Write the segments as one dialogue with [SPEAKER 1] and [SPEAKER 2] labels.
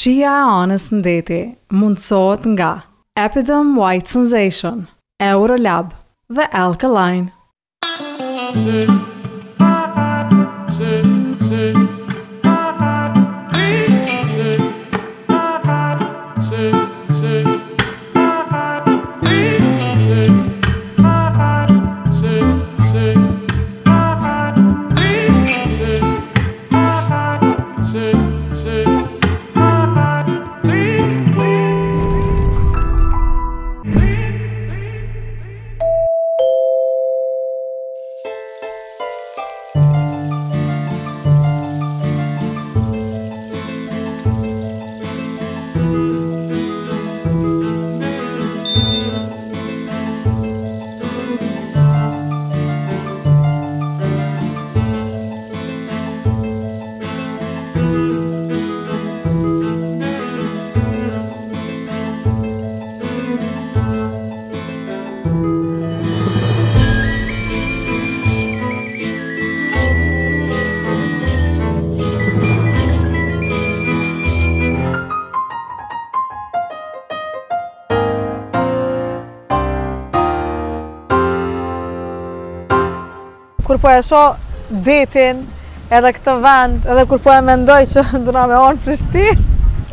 [SPEAKER 1] Shija e anës në deti mundësohet nga Epidem White Sensation, Eurolab dhe Alkaline.
[SPEAKER 2] Kur po e shoh detin, edhe këtë vend, edhe kur po e mendoj që ndona me onë Prishtinë.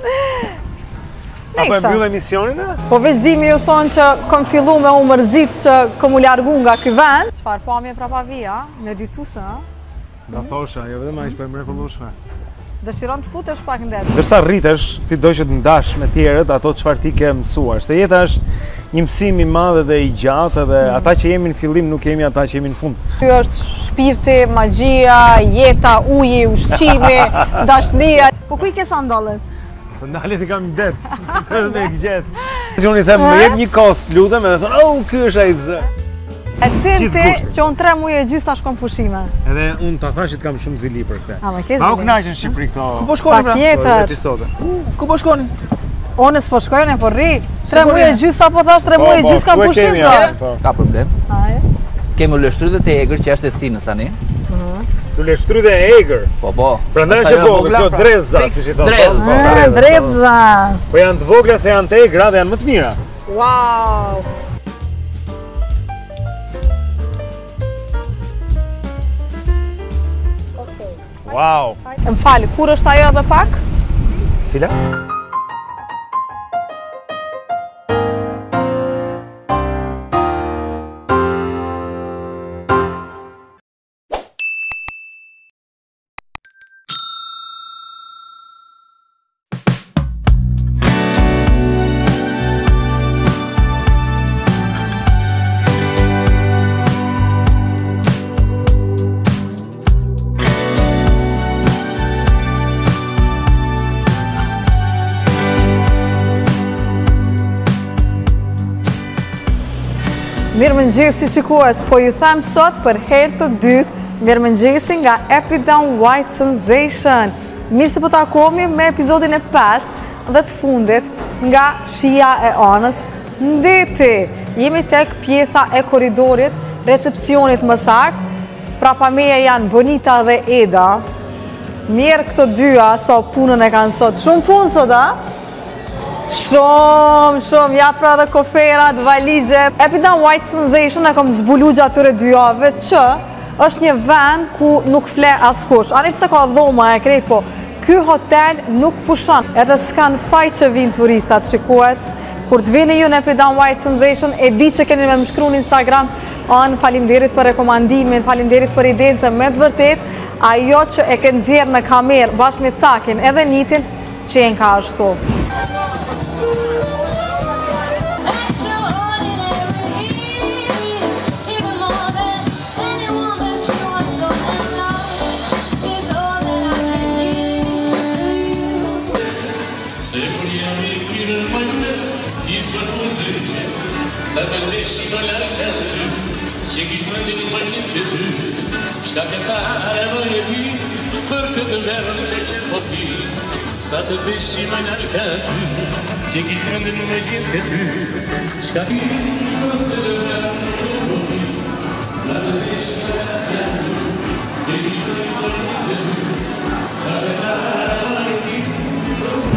[SPEAKER 3] Apo e mbyll emisionin?
[SPEAKER 2] Po veç dimi ju thonë që kom fillu me u mërzit që kom u largu nga ky vend. Çfarë pamje prapa vija, medituse, ha?
[SPEAKER 3] Da thosha, jo vetëm aq po e mrekullueshme.
[SPEAKER 2] Dëshiron të futesh pak në det.
[SPEAKER 3] Ndërsa rritesh, ti do që të ndash me tjerët ato çfarë ti ke mësuar. Se jeta është një mësim i madh dhe i gjatë dhe ata që jemi në fillim nuk jemi ata që jemi në fund.
[SPEAKER 2] Ky është shpirti, magjia, jeta, uji, ushqimi, dashnia. Po ku i ke sandallet?
[SPEAKER 3] Sandalet i kam në det, edhe me gjet. Unë i them, më jep një kost, lutem, edhe thonë, "Oh, ky është ai zë."
[SPEAKER 2] E tinti që unë 3 muaj e gjysë tash kom pushime.
[SPEAKER 3] Edhe unë ta thash që të kam shumë zili për këtë.
[SPEAKER 2] A, më ke
[SPEAKER 3] Ma u
[SPEAKER 2] zili?
[SPEAKER 3] kënaqën në Shqipëri këto.
[SPEAKER 4] Ku po shkoni pra?
[SPEAKER 2] Patjetër.
[SPEAKER 3] Episode.
[SPEAKER 4] Ku po shkoni?
[SPEAKER 2] Unë s'po shkojnë, po rri. 3
[SPEAKER 4] po
[SPEAKER 2] muaj e
[SPEAKER 4] rri?
[SPEAKER 2] gjysë, apo thash 3 muaj e gjysë kam pushim sa?
[SPEAKER 4] Ka problem.
[SPEAKER 2] Aje.
[SPEAKER 4] Kemi lështrytet e egër që është e stinës tani.
[SPEAKER 3] Tu le shtryde e egër.
[SPEAKER 4] Po.
[SPEAKER 3] Prandaj është e vogël, kjo dreza, siç i thonë.
[SPEAKER 4] Dreza.
[SPEAKER 2] Dreza.
[SPEAKER 3] Po janë të vogla se janë të egra dhe janë më të mira.
[SPEAKER 2] Wow.
[SPEAKER 3] Wow.
[SPEAKER 2] Më falë, kur është ajo edhe pak?
[SPEAKER 3] Cila?
[SPEAKER 2] Mirëmëngjesi shikues, po ju them sot për herë të dytë mirëmëngjesi nga Epidem White Sensation. Mirë se po takohemi me episodin e 5 dhe të fundit nga Shija e anës në deti. Jemi tek pjesa e korridorit, recepcionit më saktë. Prapa meje janë Bonita dhe Eda. Mirë këto dyja, so punën e kanë sot. Shumë punë sot, a? Shumë, ja pra dhe koferat, valizet. Epidem White Sensation e kom zbulu gjatë tyre 2 javëve që është një vend ku nuk fle askush. Ani pse ka dhoma e krejt, po ky hotel nuk pushon. Edhe s'kan faj që vinë turistat shikues. Kur të vini ju në Epidem White Sensation, e di që keni me më shkru në Instagram, falimderit për rekomandimin, falimderit për idenë se me të vërtet, ajo që e ke nxjerrë në kamerë bashkë me Cakin edhe Nitin, qenë ka ashtu.
[SPEAKER 5] Sa të deshi më larkë ty, që kishë mëndin më një të ty, shka këtare më e ty, për këtë verën e që po ty. Sa të deshi më larkë ty, që kishë mëndin më një të ty, shka këtare më e ty, sa të deshi më larkë ty, që kishë mëndin më një të ty, shka këtare më e ty.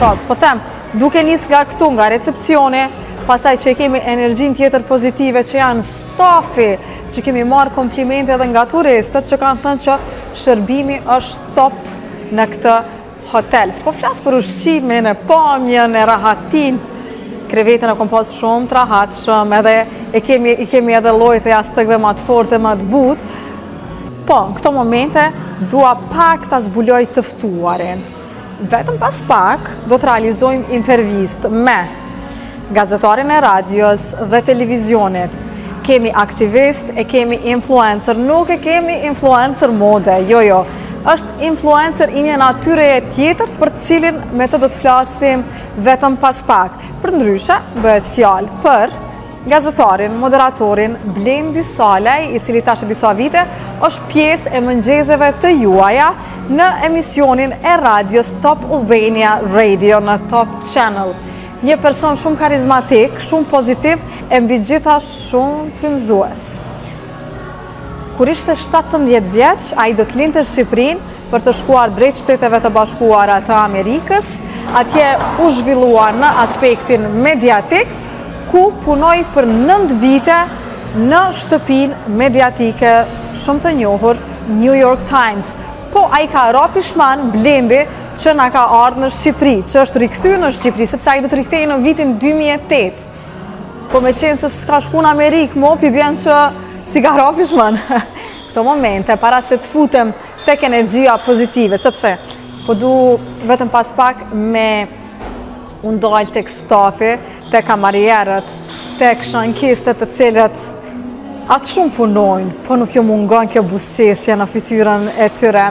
[SPEAKER 2] Pra, po them, duke nis nga këtu, nga recepcioni, pastaj që kemi energjin tjetër pozitive që janë stafi, që kemi marrë komplimente edhe nga turistët që kanë thënë që shërbimi është top në këtë hotel. S'po flas për ushqimin, e pamjen, e rahatin, krevetën e kom pas shumë të rahatshëm, edhe i kemi edhe llojet e jastëkve më të fortë, më të butë. Po, në këto momente dua pak ta zbuloj të ftuarin. Vetëm pas pak do të realizojmë intervistë me gazetarin e radios dhe televizionit. Kemi aktivist, e kemi influencer, nuk e kemi influencer mode, jo. Është influencer i një natyre tjetër për cilin me të do të flasim vetëm pas pak. Për ndryshe, bëhet fjalë për gazetarin, moderatorin Blendi Salaj, i cili tash disa vite është pjesë e mëngjeseve të juaja në emisionin e radios Top Albania Radio në Top Channel. Një person shumë karizmatik, shumë pozitiv, e mbi gjitha shumë frymëzues. Kur ishte 17 vjeç, ai do të lindte në Shqipërinë për të shkuar drejt Shteteve të Bashkuara të Amerikës, atje u zhvillua në aspektin mediatik, ku punoi për 9 vite në shtëpinë mediatike shumë të njohur New York Times. Po ai ka ra pishman Blendi që na ka ardhur në Shqipëri, që është rikthyer në Shqipëri, sepse ai do të rikthehej në vitin 2008. Po me qenë se s'ka shku në Amerikë, mo pi bjen që si ka ra pishman. Këto momente, para se të futem tek energjia pozitive, sepse po du vetëm pas pak me undal tek stafi, tek kamarierët, tek shankistët të cilët atë shumë punojnë, po nuk jo mungon kjo buzëqeshje në fytyrën e tyre.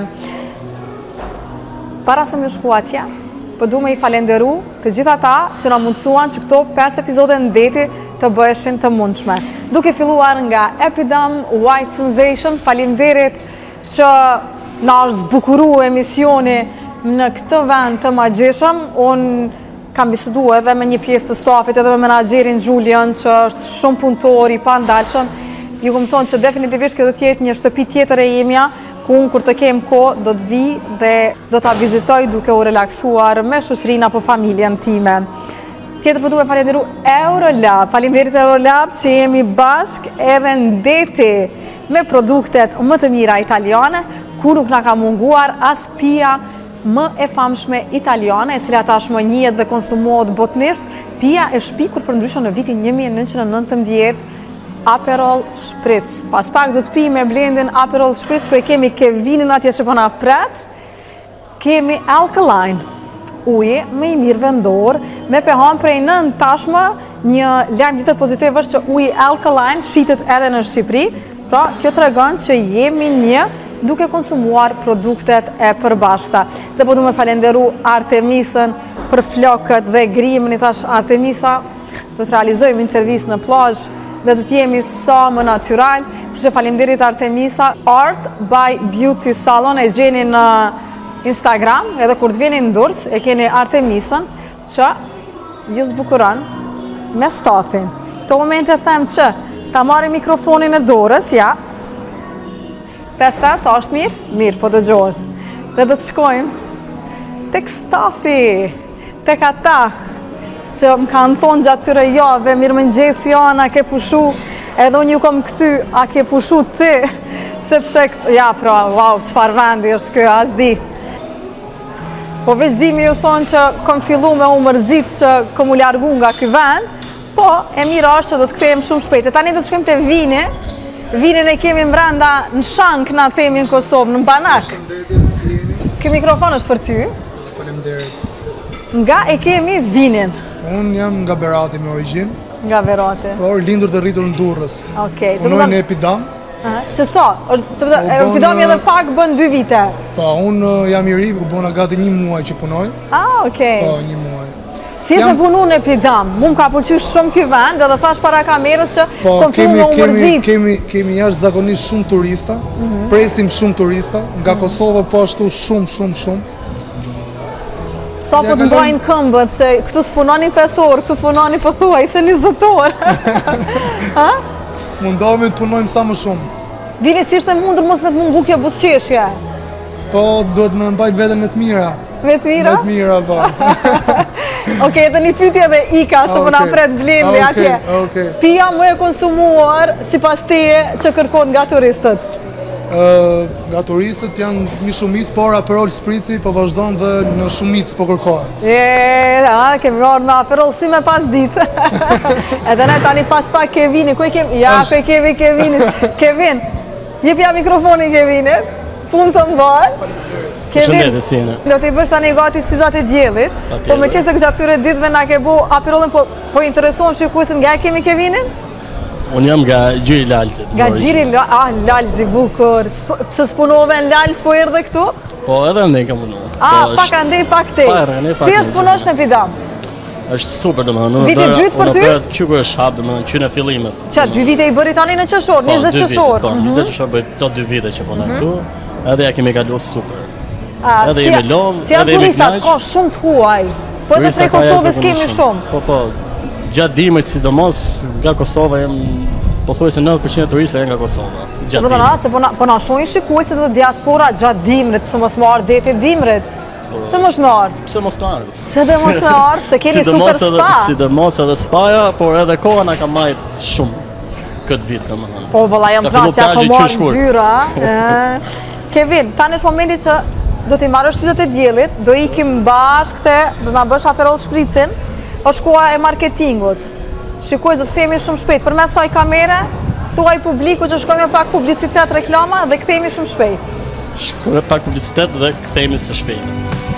[SPEAKER 2] Para se më shku atje, po du me i falenderu të gjitha ta që na mundësuan që këto 5 epizode në deti të bëheshin të mundshme. Duke filluar nga Epidam White Sensation, faleminderit që na është zbukuru emisioni në këtë vend të magjeshëm. Unë kam bisedu edhe me një pjesë të stafit, edhe me menaxherin Julian, që është shumë punëtor, i pandalshëm. Ju këmë thonë që definitivisht kjo do t'jetë një shtëpi tjetër e imja, ku unë kur të kem kohë do të vi dhe do t'a vizitoj duke u relaksuar me shoqërinë apo familjen time. Tjetër për duhe falenderu Eurolab, falenderit Eurolab që jemi bashk edhe në deti me produktet më të mira italiane, ku nuk na ka munguar as pija më e famshme italiane, e cila tashmë njihet dhe konsumohet botnisht, pija e shpikur për ndryshon në vitin 1919, Aperol Spritz. Pas pak do të pi me Blendin Aperol Spritz, ku e kemi Kevinin atje që po na pret, kemi Alkaline, uje me i mirë vendor, me pH prej 9 tashmë. Një lajm tjetër pozitiv është që uji Alkaline shitet edhe në Shqipëri, pra kjo tregon që jemi një duke konsumuar produktet e përbashkëta. Dhe po du me falenderu Artemisën për flokët dhe grimën, i thash Artemisa, do të realizojmë intervistë në plazh dhe do të jemi sa më natyral, kështu që falenderit Artemisa. Art by Beauty Salon e gjeni në Instagram, edhe kur të vjeni në Durrës e keni Artemisën që ju zbukuron me stafin. Këto momente them që ta marrim mikrofonin e dorës, ja. Test, është mirë? Mirë, po dëgjohet. Dhe do të shkojmë tek stafi, tek ata që më kanë thonë gjatë tyre javë, mirëmëngjes Jana, ke pushu, edhe unë ju kom këthy, a ke pushu ti, sepse këtë, ja pra, wow, çfarë vendi është kjo, as di. Po veç di me ju thonë që kom fillu me u mërzit që kom u largu nga ky vend, po e mira është që do të kthejmë shumë shpejt. E tani do të shkojmë te vini. Vinin e kemi mbranda në shank, na themi në Kosovë, në banak. Ky mikrofon është për ty.
[SPEAKER 6] Faleminderit.
[SPEAKER 2] Nga e kemi vinin?
[SPEAKER 6] Unë jam nga Berati me origjinë.
[SPEAKER 2] Nga Berati.
[SPEAKER 6] Por lindur dhe rritur në Durrës.
[SPEAKER 2] Okej.
[SPEAKER 6] Punoj në Epidam.
[SPEAKER 2] Që sa? Epidami edhe pak bën 2 vite.
[SPEAKER 6] Po, unë jam i ri, u bona gati 1 muaj që punoj.
[SPEAKER 2] Okej.
[SPEAKER 6] Po, 1 muaj.
[SPEAKER 2] Si është punu në Epidam? Mu më ka pëlqyer shumë ky vend, edhe thash para kamerës që kom fillu me u mërzit.
[SPEAKER 6] Kemi jashtëzakonisht shumë turista, presim shumë turista, nga Kosova po ashtu shumë.
[SPEAKER 2] Sa po të mbajnë këmbët, se këtu s'punoni 5 orë, këtu punoni po thuaj se 20 orë.
[SPEAKER 6] Mundohemi të punojmë sa më shumë.
[SPEAKER 2] Vini si ishte mundur mos me të mungu kjo buzëqeshje?
[SPEAKER 6] Po, duhet me mbajt vete me të mira.
[SPEAKER 2] Me të mira?
[SPEAKER 6] Me të mira, po.
[SPEAKER 2] Okej, edhe një pyetje dhe Ika, se po na pret Blendi atje.
[SPEAKER 6] Okej.
[SPEAKER 2] Pija më e konsumuar sipas teje që kërkon nga turistët?
[SPEAKER 6] Nga turistët janë një shumicë, por Aperol Spritzi po vazhdon dhe në shumicë po kërkohet.
[SPEAKER 2] Kemi marrë në Aperol si me pas ditë. Edhe ne tani pas pak Kevini, ku e kemi? Ja, pe kemi Kevinin. Kevin, jepja mikrofonin Kevinit, punë të mbaj.
[SPEAKER 7] Shëndetje, si jene.
[SPEAKER 2] Do t'i bësh tani gati syzat e diellit, po me qenë se gjatë këtyre ditëve na ke bu Aperolin, po intereson shikuesit nga e kemi Kevinin?
[SPEAKER 7] Unë jam nga Gjiri Lalzit.
[SPEAKER 2] Nga Gjiri Lalzi, bukur. Pse s'punove në Lalz, po erdhe këtu?
[SPEAKER 7] Po edhe ndej kam punu.
[SPEAKER 2] Pak andej, pak tej. Si është punosh në Epidam?
[SPEAKER 7] është super domethënë.
[SPEAKER 2] Viti dytë për ty?
[SPEAKER 7] Unë çukur është hap domethënë që në fillimet.
[SPEAKER 2] Qa 2 vite i bëri tani në qershor, 20 qershor.
[SPEAKER 7] Po, 20 qershor bëj këto 2 vite që punoj këtu. Edhe ja kemi kaluar super. Edhe jemi lodh, edhe jemi
[SPEAKER 2] turistat ka shumë të huaj. Po edhe prej Kosovës kemi shumë.
[SPEAKER 7] Po, gjatë dimrit sidomos nga Kosova pothuajse 90% e turistëve janë nga Kosova. Gjatë dimrit.
[SPEAKER 2] Se po na shohin shikuesit dhe diaspora gjatë dimrit, pse mos marr deti dimrit. Pse mos marr?
[SPEAKER 7] Pse mos marr?
[SPEAKER 2] Pse dhe mos marr? Se keni super spa.
[SPEAKER 7] Sidomos edhe spaja, por edhe koha na ka marrë shumë këtë vit domethënë.
[SPEAKER 2] Po valla jam knaqja po marr ngjyra. Kevin, tani është momenti që do t'i marrësh syzet e diellit, do ikim bashkë te, do na bësh Aperol Spritzin, është koha e marketingut. Shikues, do të themi shumë shpejt, përmes saj kamere, thuaj publiku që shkojmë pak publicitet, reklama dhe kthehemi shumë shpejt.
[SPEAKER 7] Shkojmë pak publicitet dhe kthehemi së shpejti.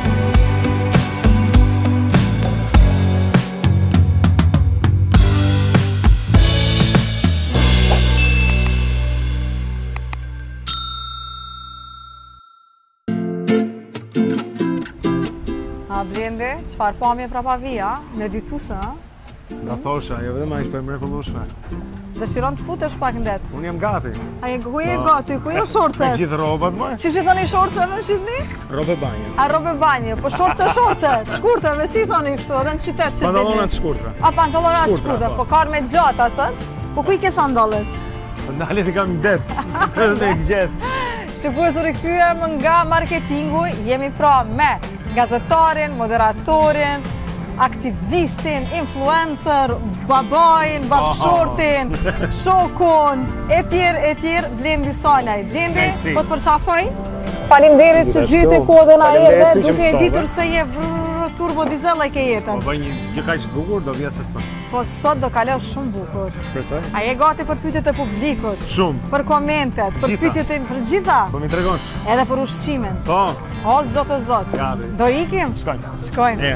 [SPEAKER 2] Blendi, qëfar pamje prapa vija, me dituse, ha?
[SPEAKER 3] Nga thosha, jo dhe ma ishte e mrekullueshme.
[SPEAKER 2] Dëshiron të futesh pak ndet?
[SPEAKER 3] Unë jam gati.
[SPEAKER 2] Ku je gati, ku je shortët?
[SPEAKER 3] Me gjithë robat, ma?
[SPEAKER 2] Që shi thoni shortëve në Shqipni?
[SPEAKER 3] Robe banje.
[SPEAKER 2] A robe banje, po shortëve, shkurteve, si thoni kështu, edhe në qytet që
[SPEAKER 3] Pantallonat shkurtra.
[SPEAKER 2] A, pantallonat shkurtra, po karë me gjatë, asët? Po ku i ke sandallet?
[SPEAKER 3] Sandalet i kam det, edhe me i gjetë.
[SPEAKER 2] Shikues, u rikthyem nga marketingu, jemi pra me gazetarin, moderatorin, aktivistin, influencer, babajin, bashkëshortin, shokun, e tjerë, Blendi Salaj. Blendi, po të përqafoj? Faleminderit që gjyti kodën a erdhe, duke e ditur se je turbo dizel e ke jetën.
[SPEAKER 3] Po bëj një gjë kaq bukur, do vjetë se s'pën.
[SPEAKER 2] Po sot do kalosh shumë bukur.
[SPEAKER 3] Shpresoj.
[SPEAKER 2] A je gati për pyetjet e publikut?
[SPEAKER 3] Shumë.
[SPEAKER 2] Për komentet, për pyetjet e për gjitha?
[SPEAKER 3] Po mi tregon.
[SPEAKER 2] Edhe për ushqimin?
[SPEAKER 3] Po.
[SPEAKER 2] O, zot o zot.
[SPEAKER 3] Gati.
[SPEAKER 2] Do ikim?
[SPEAKER 3] Shkojnë.
[SPEAKER 2] Shkojnë.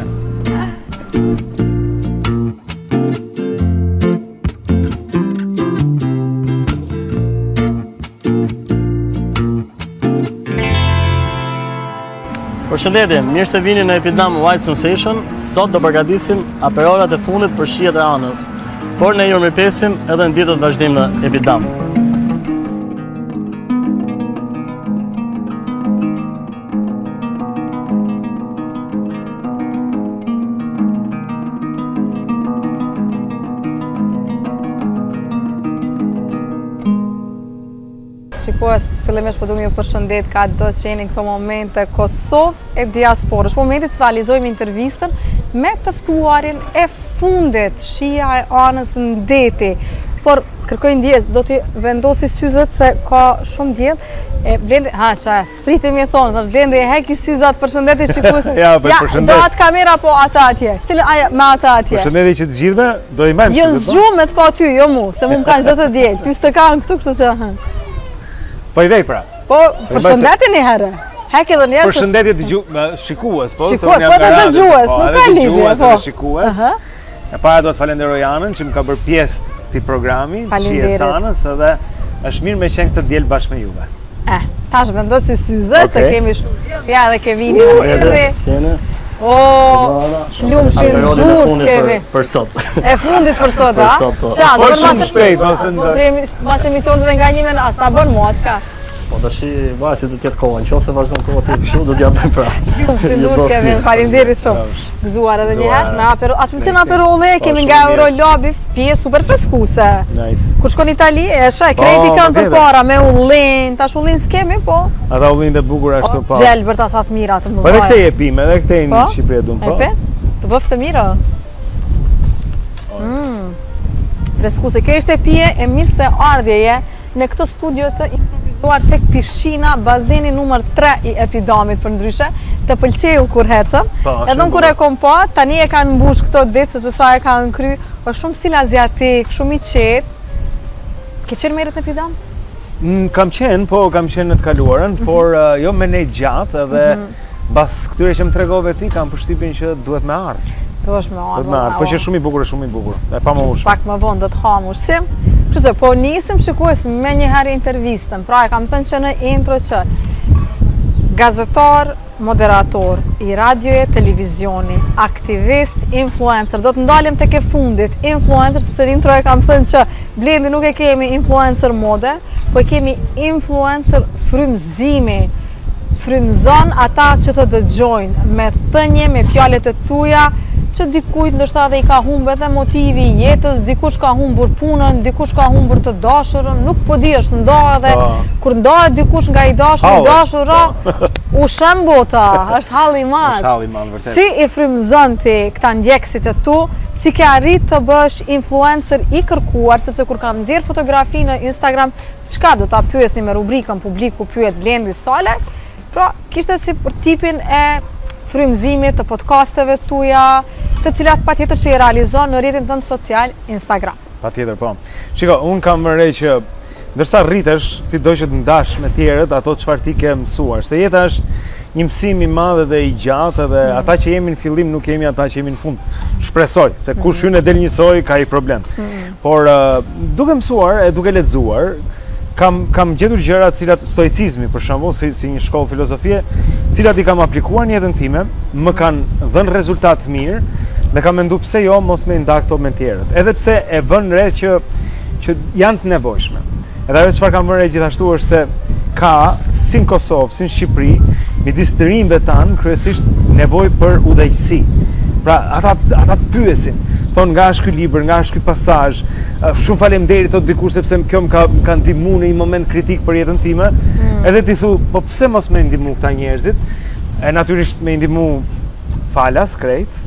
[SPEAKER 7] Përshëndetje, mirë se vini në Epidam White Sensation. Sot do përgatisim aperolat e fundit për shihet e anës. Por ne ju mirëpresim edhe në ditët vazhdim në Epidam.
[SPEAKER 2] Shikues, fillimisht po du m'ju përshëndet ka do që jeni në këto momente Kosovë e diasporës. Momentit të realizojmë intervistën me të ftuarin e fundit, shija e anës në deti. Por kërkoj ndjes, do t'i vendosi syzet se ka shumë diell. Blendi, spriti mi e thonë, Blendi e heki syzat, përshëndetje shikues.
[SPEAKER 3] Ja, përshëndet.
[SPEAKER 2] Do atë kamera po ata atje. Me ata atje.
[SPEAKER 3] Përshëndetje që të gjithëve, do i mbajmë
[SPEAKER 2] syzet. Jo zgjuar me të pa ty, jo mu, se mu më kanë çdo të diell. Ty s'të kanë këtu kështu se
[SPEAKER 3] Po i vej pra.
[SPEAKER 2] Po, përshëndetje një herë. Hek edhe njerë.
[SPEAKER 3] Përshëndetje të shikues, po.
[SPEAKER 2] Shikues, po të dëgjues, nuk ka lidhje, po.
[SPEAKER 3] Shikues. E para do të falenderoj Anën që më ka bërë pjesë këtij programi, shihes anës, edhe është mirë me qenë këtë diel bashkë me juve.
[SPEAKER 2] Tash vendosi syzet, se kemi ja edhe Kevini. O, lumshin dur kemi.
[SPEAKER 7] Për sot.
[SPEAKER 2] E fundit për sot, a?
[SPEAKER 3] Po shumë shpejt,
[SPEAKER 2] mas emisionit dhe nga njime në as, ta bën mua, qka?
[SPEAKER 7] Po tash varet si do të jetë koha, nëse vazhdon koha të jetë kështu, do t'ja bëj pra.
[SPEAKER 2] Kemi faleminderit shumë. Gëzuar edhe një herë me Aperol. Atë pëlqen Aperolli, kemi nga Eurolabi, pije super freskuese.
[SPEAKER 3] Nice.
[SPEAKER 2] Kur shkon në Itali, e shoj, kredi kanë përpara me ullin, tash ullin s'kemi, po.
[SPEAKER 3] Ata ullin të bukur ashtu po.
[SPEAKER 2] Gjelbër ta sa të mira të mëdha.
[SPEAKER 3] Po edhe këtej e pime, edhe këtej në Shqipëri dum po.
[SPEAKER 2] E pe? Të bëf të mira. Freskuese. Kjo ishte pije e mirë se ardhjeje në këtë studio të improvisuar tek pishina bazeni numër 3 i Epidamit për ndryshe. Të pëlqeu kur hecëm. Edhe kur e kom pa, tani e kanë mbush këto ditë sepse sa e kanë kry, është shumë stil aziatik, shumë i qetë. Ke qenë merret në Epidam?
[SPEAKER 3] Kam qenë në të kaluarën, por jo me ne gjatë edhe bas këtyre që më tregove ti kam përshtypjen që duhet me ardh.
[SPEAKER 2] Duhet me ardh.
[SPEAKER 3] Po që shumë i bukur, shumë i bukur. E pa më ushme.
[SPEAKER 2] Pak më vonë do të ham ushqim. Kështu që po nisim shikues me një herë intervistën. Pra e kam thënë që në intro që gazetar, moderator i radioje, televizioni, aktivist, influencer. Do të ndalim tek e fundit, influencer, sepse në intro e kam thënë që Blendi nuk e kemi influencer mode, po e kemi influencer frymëzimi. Frymëzon ata që të dëgjojnë me thënie, me fjalët e tuaja, që dikujt ndoshta edhe i ka humbur edhe motivi i jetës, dikush ka humbur punën, dikush ka humbur të dashurën, nuk po di është ndohet edhe kur ndohet dikush nga i dashur, dashura, u shën bota, është halli i madh.
[SPEAKER 3] Është halli i madh vërtet.
[SPEAKER 2] Si i frymëzon ti këta ndjekësit e tu, si ke arrit të bësh influencer i kërkuar, sepse kur kam nxjerr fotografi në Instagram, çka do ta pyesni me rubrikën publiku pyet Blendi Sale, pra kishte si për tipin e frymëzimit të podcasteve tuaja, të cilat patjetër që i realizon në rrjetin tënd social Instagram.
[SPEAKER 3] Patjetër po. Shiko, unë kam vërej që ndërsa rritesh, ti do që të ndash me tjerët ato çfarë ti ke mësuar. Se jeta është një mësim i madh dhe i gjatë dhe ata që jemi në fillim nuk jemi ata që jemi në fund. Shpresoj se kush hyn e del njësoj ka i problem. Por duke mësuar e duke lexuar, kam gjetur gjëra të cilat stoicizmi për shembull, si një shkollë filozofie, të cilat i kam aplikuar në jetën time, më kanë dhënë rezultat të mirë dhe kam menduar pse jo mos me nda këto me tjerët. Edhe pse e vën re që janë të nevojshme. Edhe ajo çfarë kam vënë re gjithashtu është se ka si në Kosovë, si në Shqipëri, midis të rinjve tanë kryesisht nevojë për udhëheqësi. Pra ata të pyesin, thonë nga është ky libër, nga është ky pasazh, shumë faleminderit thot dikush sepse kjo më ka ndihmuar në një moment kritik për jetën time. Edhe ti thu, po pse mos më ndihmu këta njerëzit? E natyrisht më ndihmu falas krejt,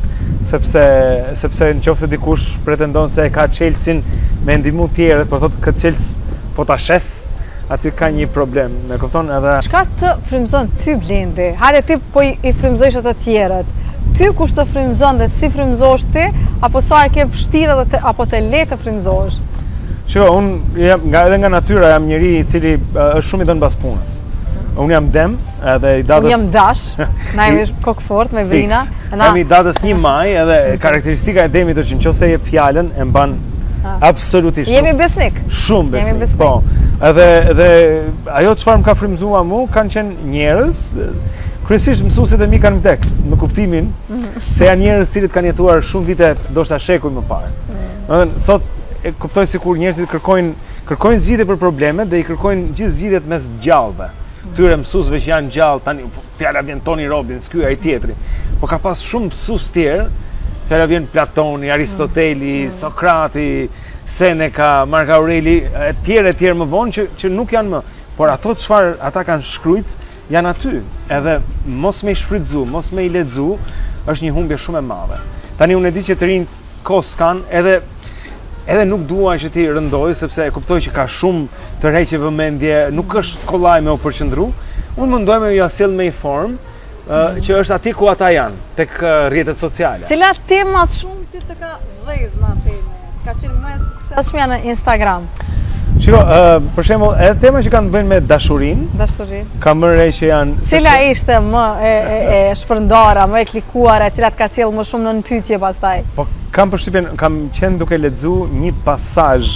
[SPEAKER 3] sepse nëse dikush pretendon se e ka Chelsea me ndihmu tjerët, por thotë këtë Chelsea po ta shes, aty ka një problem, me kupton edhe.
[SPEAKER 2] Çka të frymëzon ty Blendi? Hajde ti po i frymëzojsh ato të tjerët. Ty kush të frymëzon dhe si frymëzohesh ti, apo sa e ke vështirë apo të lehtë të frymëzohesh?
[SPEAKER 3] Shiko, unë edhe nga natyra jam njeri i cili është shumë i dhënë pas punës. Unë jam dem edhe i datës...
[SPEAKER 2] Unë jam dash, na jemi kokë fort me Vrina.
[SPEAKER 3] Jam i datës 1 maj edhe karakteristika e demit është nëse e jep fjalën e mban absolutisht.
[SPEAKER 2] Jemi besnik.
[SPEAKER 3] Shumë besnik. Po. Edhe ajo çfarë më ka frymëzuar mua kanë qenë njerëz, kryesisht mësuesit e mi kanë vdek, në kuptimin se janë njerëz cilët kanë jetuar shumë vite, ndoshta shekuj më parë. Domethënë sot e kuptoj sikur njerëzit kërkojnë zgjidhje për problemet dhe i kërkojnë gjithë zgjidhjet mes gjallëve. Këtyre mësuesve që janë gjallë tani, fjala vjen Tony Robbins, ky ai tjetri. Po ka pas shumë mësues tjerë, fjala vjen Platoni, Aristoteli, Sokrati, Seneca, Mark Aureli, e tjerë më vonë që nuk janë më. Por ato çfarë ata kanë shkruajt janë aty. Edhe mos me i shfrytzu, mos me i lexu, është një humbje shumë e madhe. Tani unë e di që të rinjt kohë s'kan, edhe nuk dua që ti rëndoj, sepse e kuptoj që ka shumë të rreqe vëmendje, nuk është kollaj me u përqendru. Unë mundoj me ju sjell me një formë që është aty ku ata janë, tek rrjetet sociale.
[SPEAKER 2] Cilat tema shumë ti të ka dhëz në teme? Ka qenë më e suksesshme në Instagram?
[SPEAKER 3] Shiko, për shembull, edhe tema që kanë të bëjnë me dashurinë.
[SPEAKER 2] Dashurinë.
[SPEAKER 3] Kam mërë re që janë...
[SPEAKER 2] Cila ishte më e shpërndara, më e klikuara, cilat ka sjellë më shumë në pyetje pastaj?
[SPEAKER 3] Po, kam përshtypjen, kam qenë duke lexu një pasazh.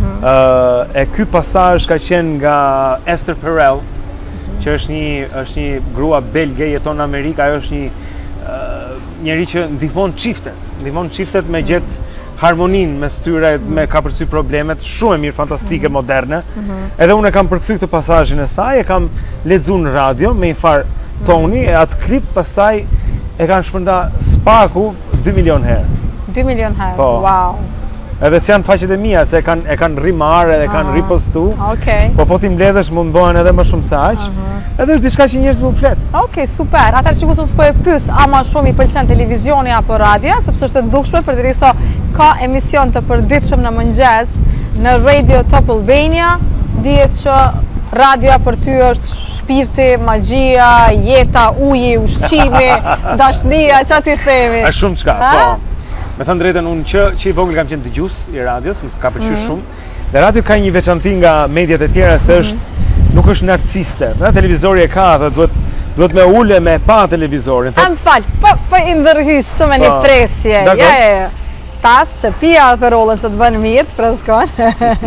[SPEAKER 3] E ky pasazh ka qenë nga Esther Perel, që është një grua belge, jeton në Amerikë, ajo është një njeri që ndihmon çiftet me gjetë harmonin mes tyre me ka përsy problemet shumë e mirë, fantastike, moderne. Edhe unë e kam përkthy këtë pasazhin e saj, e kam lexuar në radio me një farë toni, e atë klip pastaj e kanë shpërnda spaku 2 milion herë.
[SPEAKER 2] 2 milion herë,
[SPEAKER 3] Po.
[SPEAKER 2] wow.
[SPEAKER 3] Edhe se janë faqet e mia, se e kanë rimarrë edhe kanë ripostu.
[SPEAKER 2] Okej.
[SPEAKER 3] Po ti mbledhesh mund bëhen edhe më shumë se aq. Edhe është diçka që njerëzit mund flet.
[SPEAKER 2] Okej, super. Atëherë që kusëm s'po e pyes, ama shumë i pëlqen televizioni apo radio, sepse është e dukshme përderisa ka emision të përditshëm në mëngjes në Radio Top Albania, dihet që radioja për ty është shpirti, magjia, jeta, uji, ushqimi, dashnia, çfarë ti themi?
[SPEAKER 3] Është shumë çka, po. Me thënë drejtën, unë që i vogël kam qenë dëgjues i radios, më ka pëlqyer shumë. Dhe radio ka një veçanti nga mediat e tjera se nuk është narciste. Në televizori e ka dhe duhet me ule me pa televizorin.
[SPEAKER 2] Më fal, po i ndërhysh së me një presje. Ja. Tash që pia aperollën se të bën mirë, të preskon.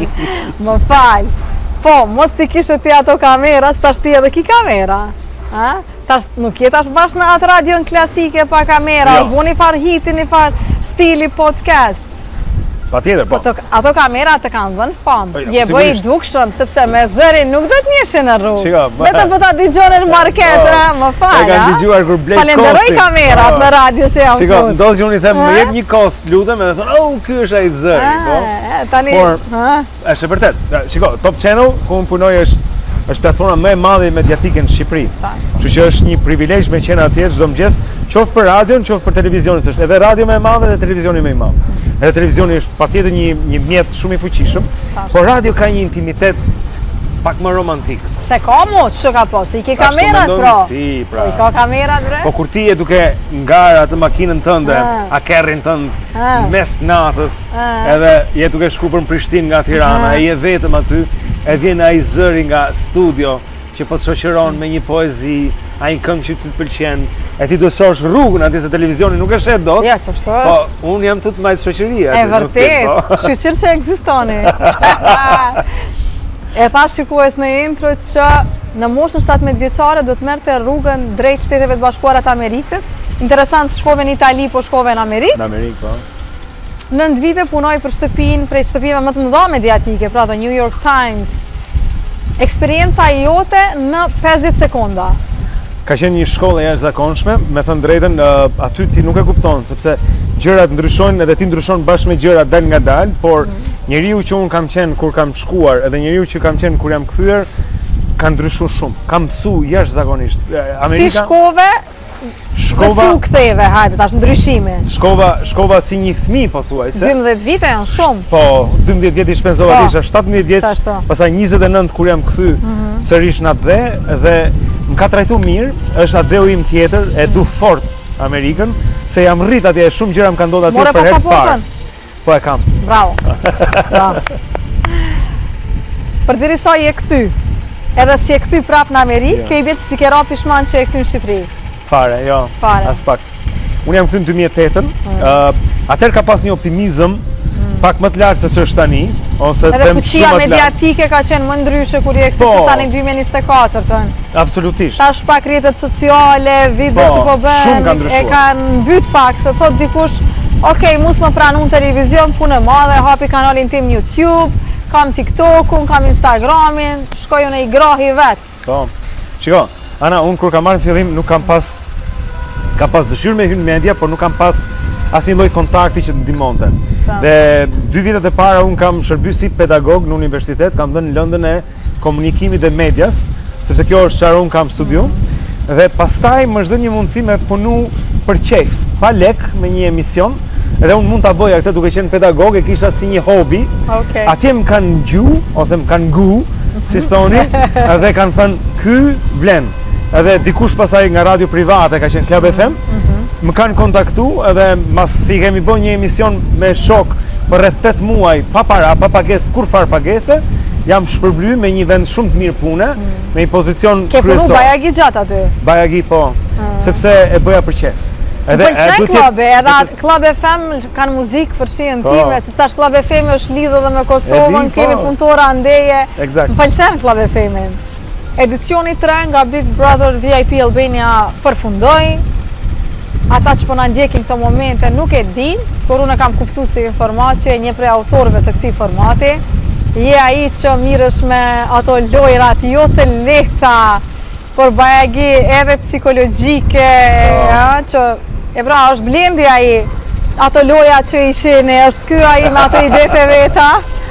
[SPEAKER 2] Më fal. Po, mos ti kishe ti ato kamera, s'tash ti edhe ki kamera. Tash nuk je tash bashkë në atë radion klasike pa kamera, është bu një farë hiti, një farë stili podcast.
[SPEAKER 3] Patjetër, po.
[SPEAKER 2] Ato kamera të kanë dhënë famë. Je bëj
[SPEAKER 3] sigurisht.
[SPEAKER 2] dukshëm, sepse me zërin nuk do të njëshin në rrugë.
[SPEAKER 3] Shiko,
[SPEAKER 2] Vetëm po ta dëgjoni në market, më fal.
[SPEAKER 3] E kanë dëgjuar kur blej kosin.
[SPEAKER 2] Falenderoj kamerat në radio që janë
[SPEAKER 3] Shiko,
[SPEAKER 2] fut.
[SPEAKER 3] ndosë unë i them, më jep një kos, lutem, edhe thonë, ky është ai zëri, po.
[SPEAKER 2] Tani,
[SPEAKER 3] Është e vërtet. Shiko, Top Channel, ku unë punoj është platforma më e madhe mediatike në Shqipëri. Kështu që është një privilegj me qenë atje çdo mëngjes, qoftë për radion, qoftë për televizionin, se është edhe radio më e madhe dhe televizioni më i madh. Edhe televizioni është patjetër një mjet shumë i fuqishëm, por radio ka një intimitet pak më romantik.
[SPEAKER 2] Se ka mo, që ka po, se i ke kamerat, pra.
[SPEAKER 3] Si, pra.
[SPEAKER 2] I ka kamerat, bre?
[SPEAKER 3] Po kur ti je duke ngarë atë makinën tënde, akerrin tënd, mes natës, edhe je duke shku për në Prishtinë nga Tirana, e je vetëm aty, e vjen ai zëri nga studio që po të shoqëron me një poezi, ai këngë që ty të pëlqen, e ti duhet shohësh rrugën atje se televizioni nuk e shet dot.
[SPEAKER 2] Ja, ç'është?
[SPEAKER 3] Po unë jam të majtë shoqëria.
[SPEAKER 2] E vërtet, shqyqyr që ekzistoni. E thash shikues në intro që në moshën 17 vjeçare do të merrte rrugën drejt Shteteve të Bashkuara të Amerikës. Interesant, shkove në Itali, po shkove në Amerikë.
[SPEAKER 3] Në Amerikë, po.
[SPEAKER 2] 9 vite punoj për shtëpinë, prej shtëpive më të mëdha mediatike, pra The New York Times. Eksperienca jote në 50 sekonda.
[SPEAKER 3] Ka qenë një shkollë e jashtëzakonshme, me thënë drejtën, aty ti nuk e kupton, sepse gjërat ndryshojnë edhe ti ndryshon bashkë me gjërat dal nga dal, por njeriu që unë kam qenë kur kam shkuar edhe njeriu që kam qenë kur jam kthyer, ka ndryshuar shumë. Kam mësu jashtëzakonisht. Amerika.
[SPEAKER 2] Si shkove? Shkova. Si u ktheve, hajde, tash ndryshime.
[SPEAKER 3] Shkova si një fëmijë, po thuajse.
[SPEAKER 2] 12 vite janë shumë.
[SPEAKER 3] Po, 12 vjet i shpenzova, isha 17 vjeç, pastaj 29 kur jam kthy sërish në atë dhe më ka trajtuar mirë, është adeu im tjetër, e du fort Amerikën, se jam rrit atje, shumë gjëra më kanë ndodhur atje për herë të parë. Po e kam.
[SPEAKER 2] Bravo. Bravo. Përderisa je kthy, edhe si e kthy prap në Amerikë, kjo i bie që si ke ra pishman që e kthy në Shqipëri.
[SPEAKER 3] Fare, jo.
[SPEAKER 2] Fare.
[SPEAKER 3] As pak. Unë jam kthy në 2008-ën. Atëherë ka pas një optimizëm pak më të lartë se ç'është tani, ose
[SPEAKER 2] edhe fuqia mediatike ka qenë më ndryshe kur je kthy se tani 2024-ën.
[SPEAKER 3] Absolutisht.
[SPEAKER 2] Tash pak rrjetet sociale, video që po bën, e kanë mbyt pak se thot dikush, okej, mos më pranun televizion, punë e madhe, hapi kanalin tim YouTube, kam TikTokun, kam Instagramin, shkoju në i grahi vet.
[SPEAKER 3] Po. Shiko, Ana, unë kur kam marrë në fillim nuk kam pas dëshirë me hyrë në media, por nuk kam pas asnjë lloj kontakti që të ndihmonte. Dhe 2 vitet e para unë kam shërbyer si pedagog në universitet, kam dhënë lëndën e komunikimit dhe medias, sepse kjo është çfarë unë kam studiu. Dhe pastaj më është dhënë një mundësi me punu për qejf, pa lek me një emision. Edhe unë mund ta bëja këtë duke qenë pedagog, e kisha si një hobi. Atje më kanë ngju ose më kanë ngu, si thoni, edhe kanë thënë ky vlen. Edhe dikush pasaj nga radio private, ka qenë Club FM, më kanë kontaktu edhe mas si kemi bën një emision me shok për rreth 8 muaj, pa para, pa pagesë, kur far pagese, jam shpërbly me një vend shumë të mirë pune, me një pozicion kryesor.
[SPEAKER 2] Ke punu bajagi gjatë aty?
[SPEAKER 3] Bajagi, po, sepse e bëja për qef.
[SPEAKER 2] Pëlqen klubi, edhe Club FM kanë muzikë përfshirën time, sepse tash Club FM është lidhur edhe me Kosovën, kemi punëtora andeje. Më pëlqen Club FM-in. Edicioni 3 nga Big Brother VIP Albania përfundoi. ata që po na ndjekin këto momente nuk e din, por unë kam kuptu si informacion e një prej autorëve të këtij formati. Je ai që mirësh me ato lojrat jo të lehta, por bajagi edhe psikologjike, që e pra është Blendi ai, ato loja që ishin, është ky ai me ato idetë e veta.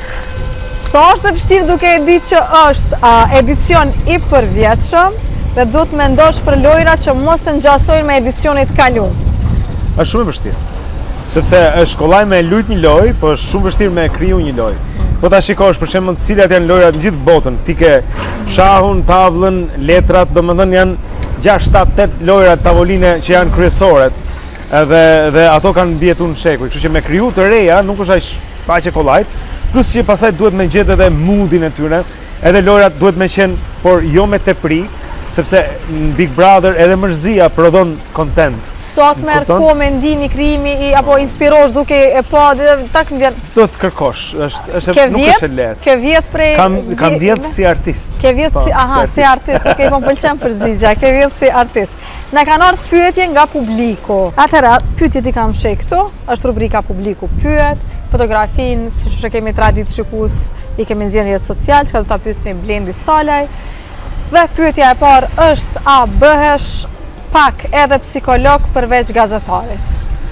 [SPEAKER 2] Sa është të vështirë duke e ditë që është edicion i përvjetshëm dhe duhet të mendosh për lojra që mos të ngjasojnë me edicionit kaluar.
[SPEAKER 3] Është shumë e vështirë. Sepse është kollaj me lujt një lojë, po është shumë vështirë me kriju një lojë. Po ta shikosh për shembull cilat janë lojrat në gjithë botën. Ti ke shahun, tavlën, letrat, domethënë janë 6, 7, 8 lojra tavoline që janë kryesoret. Edhe ato kanë mbietur në shekuj. Kështu që me kriju të reja nuk është aq paqe kollajt. Plus që pasaj duhet me gjetë edhe moodin e tyre. Edhe lojrat duhet me qenë, por jo me tepri, sepse në Big Brother edhe mërzia prodhon content.
[SPEAKER 2] Sot merr kohë mendimi, krijimi apo inspirosh duke e pa tak vjen.
[SPEAKER 3] Do të kërkosh, nuk është e lehtë.
[SPEAKER 2] Ke vjet prej
[SPEAKER 3] kam vjet si artist.
[SPEAKER 2] Ke vjet si artist, okay, po m'pëlqen përgjigja. Ke vjet si artist. Na kanë ardhur pyetje nga publiku. Atëherë, pyetjet i kam shej këtu, është rubrika publiku pyet, fotografinë, siç e kemi tradit shikues, i kemi nxjerrë në rrjetet sociale, çka do ta pyesni Blendi Salaj. Dhe pyetja e parë është a bëhesh pak edhe psikolog përveç gazetarit?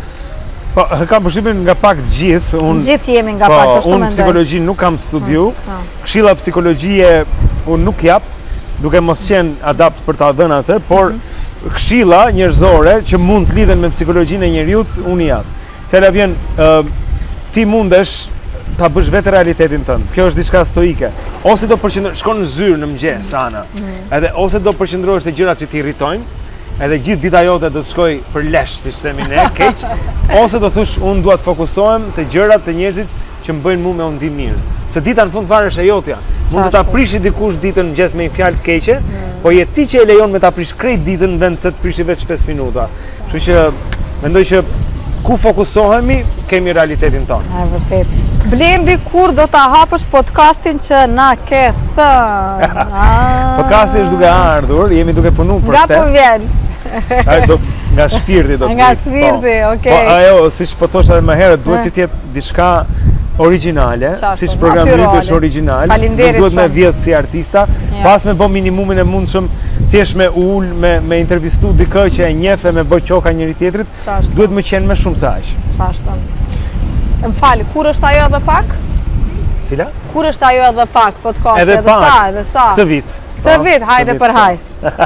[SPEAKER 3] Po, kam përshtypjen nga pak të gjithë.
[SPEAKER 2] Gjithë jemi nga pak, ashtu mendoj.
[SPEAKER 3] Unë psikologji nuk kam studiu. Këshilla psikologjie unë nuk jap, duke mos qenë adapt për ta dhënë atë, por këshilla njerëzore që mund të lidhen me psikologjinë e njeriut, unë jap. Fjala vjen, ti mundesh ta bësh vetë realitetin tënd. Kjo është diçka stoike. Ose do shkon në zyrë në mëngjes Ana. Edhe ose do përqendrohesh te gjërat që t'irritojnë, edhe gjithë dita jote do të shkoj për lesh, siç themi ne, keq. Ose do thosh unë dua të fokusohem te gjërat të njerëzit që më bëjnë mua me u ndi mirë. Se dita në fund fare është e jotja. Mund të ta prishi dikush ditën mëngjes me një fjalë të keqe, po je ti që e lejon me ta prish krejt ditën në vend se të prishi vetë 5 minuta. Kështu që mendoj që ku fokusohemi, kemi realitetin tonë.
[SPEAKER 2] E vërtet. Blendi, kur do ta hapësh podcastin që na ke thënë?
[SPEAKER 3] Podcasti është duke ardhur, jemi duke punuar për
[SPEAKER 2] këtë. Nga po vjen?
[SPEAKER 3] Nga shpirti do të.
[SPEAKER 2] Nga shpirti, okay.
[SPEAKER 3] Po ajo, siç po thosha edhe më herët, duhet që të jetë diçka origjinale, siç programi yt është origjinal, duhet me vjedh si artista, pas me bë minimumin e mundshëm, thjesht me ul, me intervistu dikë që e njeh e me bë qoka njëri tjetrit, duhet më qenë më shumë se aq.
[SPEAKER 2] Çfarë? M'fal, kur është ajo edhe pak?
[SPEAKER 3] Cila?
[SPEAKER 2] Kur është ajo edhe pak podcast?
[SPEAKER 3] Edhe sa? Këtë vit.
[SPEAKER 2] Këtë vit, hajde për haj.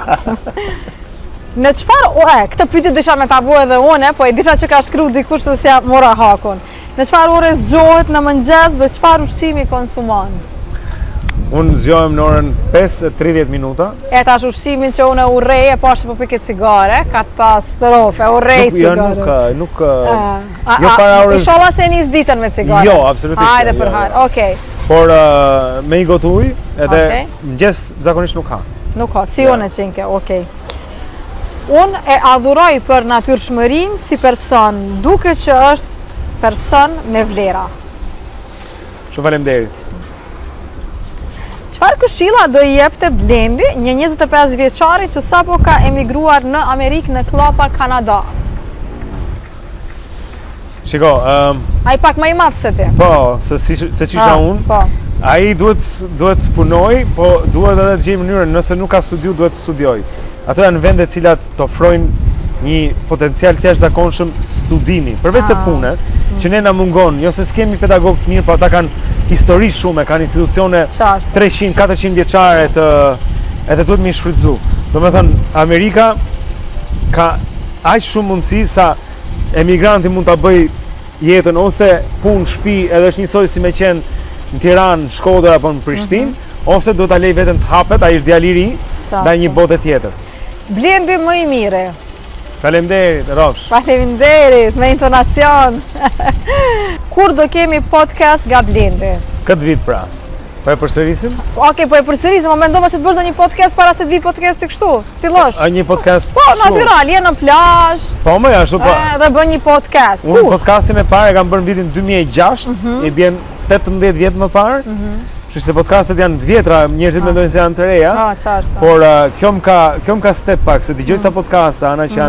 [SPEAKER 2] Në çfarë, këtë pyetje desha me ta bëj edhe unë, po e disha që ka shkruar dikush se s'ja mora hakun. Në çfarë ore zgjohet në mëngjes dhe çfarë ushqimi konsumon?
[SPEAKER 3] Unë zgjohem në orën 5:30 minuta.
[SPEAKER 2] E tash ushqimin që unë urrej e pashë po piket cigare, katastrofe, urrej cigare.
[SPEAKER 3] Nuk, jo para orës.
[SPEAKER 2] Inshallah se nis ditën me cigare.
[SPEAKER 3] Jo, absolutisht.
[SPEAKER 2] Hajde për hajde, okej.
[SPEAKER 3] Por me i gotuj, edhe mëngjes zakonisht nuk ha.
[SPEAKER 2] Nuk ha, si unë e qinke, okej. Unë e adhuroj për natyrshmërinë si person, duke që është person me vlera.
[SPEAKER 3] Shumë faleminderit.
[SPEAKER 2] Çfarë këshilla do i jepte Blendi, një 25 vjeçari që sapo ka emigruar në Amerikë në Klapa, Kanada?
[SPEAKER 3] Shiko,
[SPEAKER 2] ai pak më i madh se ti.
[SPEAKER 3] Po, se çisha unë.
[SPEAKER 2] Po.
[SPEAKER 3] Ai duhet punoj, po duhet edhe të gjejë mënyrën, nëse nuk ka studiu, duhet të studioj. Ato janë vende të cilat të ofrojnë një potencial të jashtëzakonshëm studimi, përveç se pune, që ne na mungon, jo se s'kemi pedagogë të mirë, po ata kanë histori shumë, kanë institucione 300-400 vjeçare edhe duhet me i shfrytëzu. Domethënë, Amerika ka aq shumë mundësi sa emigranti mund ta bëj jetën ose punë, shtëpi, edhe është njësoj si me qenë në Tiranë, Shkodër apo në Prishtinë, ose do ta lej veten të hapet, ai është djalë i ri ndaj një bote tjetër.
[SPEAKER 2] Blendi më i mire.
[SPEAKER 3] Faleminderit, Rofsh.
[SPEAKER 2] Faleminderit, me intonacion. Kur do kemi podcast nga Blendi?
[SPEAKER 3] Këtë vit pra. Po e përsërisim?
[SPEAKER 2] Okej, po e përsërisim, më mendova që të bësh ndonjë podcast para se të vi podcasti kështu. Fillosh.
[SPEAKER 3] A një podcast?
[SPEAKER 2] Po, natyral, je në plazh.
[SPEAKER 3] Po, më ashtu po.
[SPEAKER 2] Dhe bën një podcast.
[SPEAKER 3] Unë podcastin e parë e kam bërë në vitin 2006, i vjen 18 vjet më parë. Kështu që podcastet janë të vjetra, njerëzit mendojnë se janë të reja.
[SPEAKER 2] Çfarë?
[SPEAKER 3] Por kjo më ka step pak, se dëgjoj ca podcasta ana që janë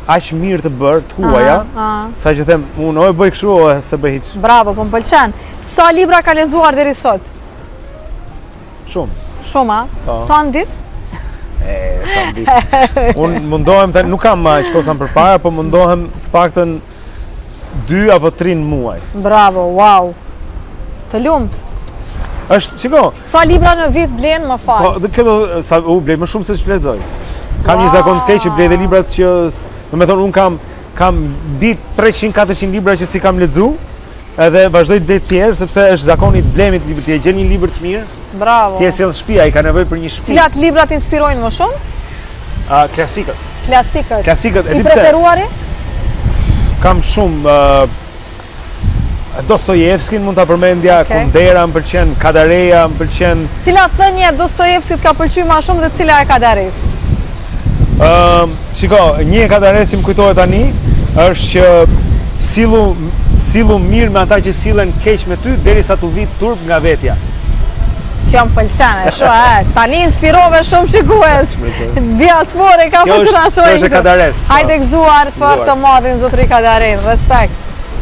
[SPEAKER 3] aq mirë të bërë, të huaja, sa që them, unë bëj kështu o se bëj hiç.
[SPEAKER 2] Bravo, po m'pëlqen. Sa libra ka lexuar deri sot?
[SPEAKER 3] Shumë.
[SPEAKER 2] Shumë, a?
[SPEAKER 3] Po.
[SPEAKER 2] Sa në ditë?
[SPEAKER 3] Sa në ditë. Unë mundohem, nuk kam që kosan për para, po mundohem të paktën 2 apo 3 në muaj.
[SPEAKER 2] Bravo, wow. Të lumt.
[SPEAKER 3] Shiko.
[SPEAKER 2] Sa libra në vit blen, më fal?
[SPEAKER 3] Po, këto blej më shumë se që lexoj. Kam një zakon të keq që blej dhe librat që, do me thonë, unë kam bit 300-400 libra që si kam lexu, edhe vazhdoj të blej tjerë, sepse është zakoni të blemit libër, ti e gjen një libër të mirë.
[SPEAKER 2] Bravo.
[SPEAKER 3] Ti e sjell në shtëpi, ai ka nevojë për një shtëpi.
[SPEAKER 2] Cilat libra të inspirojnë më shumë?
[SPEAKER 3] Klasikët.
[SPEAKER 2] Klasikët.
[SPEAKER 3] E
[SPEAKER 2] I preferuari?
[SPEAKER 3] Kam shumë Dostojevskin mund ta përmendja, Kundera më pëlqen, Kadareja më pëlqen.
[SPEAKER 2] Cila thënie e Dostojevskit ka pëlqyer më shumë dhe cila e Kadares?
[SPEAKER 3] Shiko, një e Kadaresi më kujtohet tani, është që sillu mirë me ata që sillen keq me ty derisa t'u vit turp nga vetja.
[SPEAKER 2] Kjo më pëlqen, tani inspirove shumë shikues. Diaspore ka pëlqyer ashtu.
[SPEAKER 3] Kjo është Kadares.
[SPEAKER 2] Hajde gëzuar për të madhin zotëri Kadares, respekt.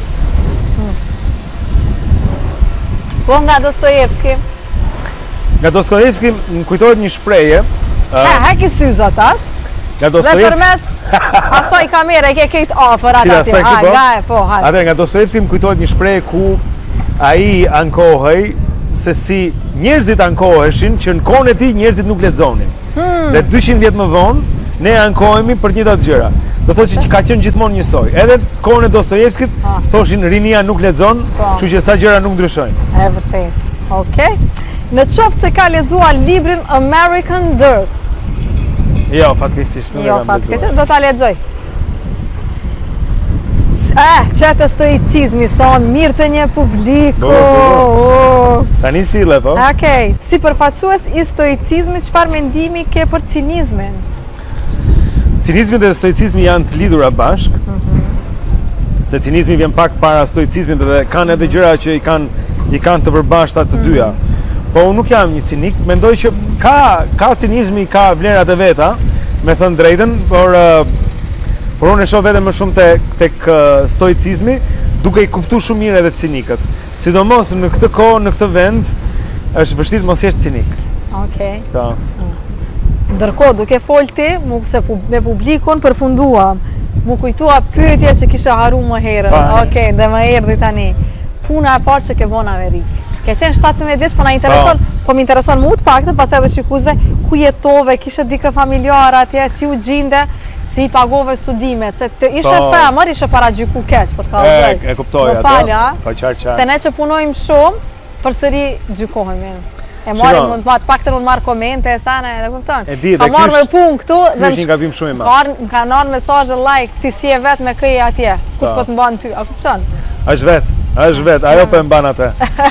[SPEAKER 2] Po nga Dostojevski?
[SPEAKER 3] Nga Dostojevski më kujtohet një shprehje.
[SPEAKER 2] Heki syza tash.
[SPEAKER 3] Nga Dostojevski.
[SPEAKER 2] Dhe përmes asaj kamere ke kejt afër atje.
[SPEAKER 3] Nga Dostojevski më kujtohet një shprehje ku ai ankohej se si njerëzit ankoheshin që në kohën e tij njerëzit nuk lexonin. Dhe 200 vjet më vonë ne ankohemi për një datë gjëra. Do thotë që ka qenë gjithmonë njësoj. Edhe kohën e Dostojevskit thoshin rinia nuk lexon, kështu që sa gjëra nuk ndryshojnë.
[SPEAKER 2] E vërtet. Okej. Në qoftë se ka lexuar librin American Dirt.
[SPEAKER 3] Jo, fatkeqësisht nuk e kam lexuar.
[SPEAKER 2] Do ta lexoj. Çete stoicizmi son mirë të një publiku.
[SPEAKER 3] Tani sille po.
[SPEAKER 2] Okej. Si përfaqësues i stoicizmit, çfarë mendimi ke për cinizmin?
[SPEAKER 3] Cinizmi dhe stoicizmi janë të lidhura bashk, se cinizmi vjen pak para stoicizmit dhe kanë edhe gjëra që i kanë të përbashkëta të dyja. Po unë nuk jam një cinik, mendoj që ka cinizmi, ka vlerat e veta, me thënë drejtën, por unë e shoh vetëm më shumë tek stoicizmi, duke i kuptuar shumë mirë edhe cinikët. Sidomos në këtë kohë, në këtë vend, është vështirë mos jesh cinik.
[SPEAKER 2] Okej.
[SPEAKER 3] Po.
[SPEAKER 2] Ndërkohë, duke folti, me publikun përfunduam. Mu kujtua pyetje që kisha haru më herën. Okej, dhe më erdhi tani. Puna e parë që ke bënë në Amerikë. Ke qenë 17 vjeç, po na intereson, po më intereson më të paktën pas edhe shikuesve, ku jetove, kishe dikë familjar atje, si u gjinde, si i pagove studimet, se të ishe femër, ishe paragjyku keq, po t'ka vëzoj.
[SPEAKER 3] E kuptoj atë.
[SPEAKER 2] Më falja,
[SPEAKER 3] qartë.
[SPEAKER 2] Se ne që punojmë shumë, përsëri gjykohemi. E marim mund të paktën unë marrë komente, e sana, e kupton. Ka marrë me punë këtu,
[SPEAKER 3] dhe është një gabim shumë i madh.
[SPEAKER 2] Ka nërë mesazhe like, ti si e vetë me këj atje, kush po të mban ty, a kupton?
[SPEAKER 3] është vetë, ajo po e mban atë.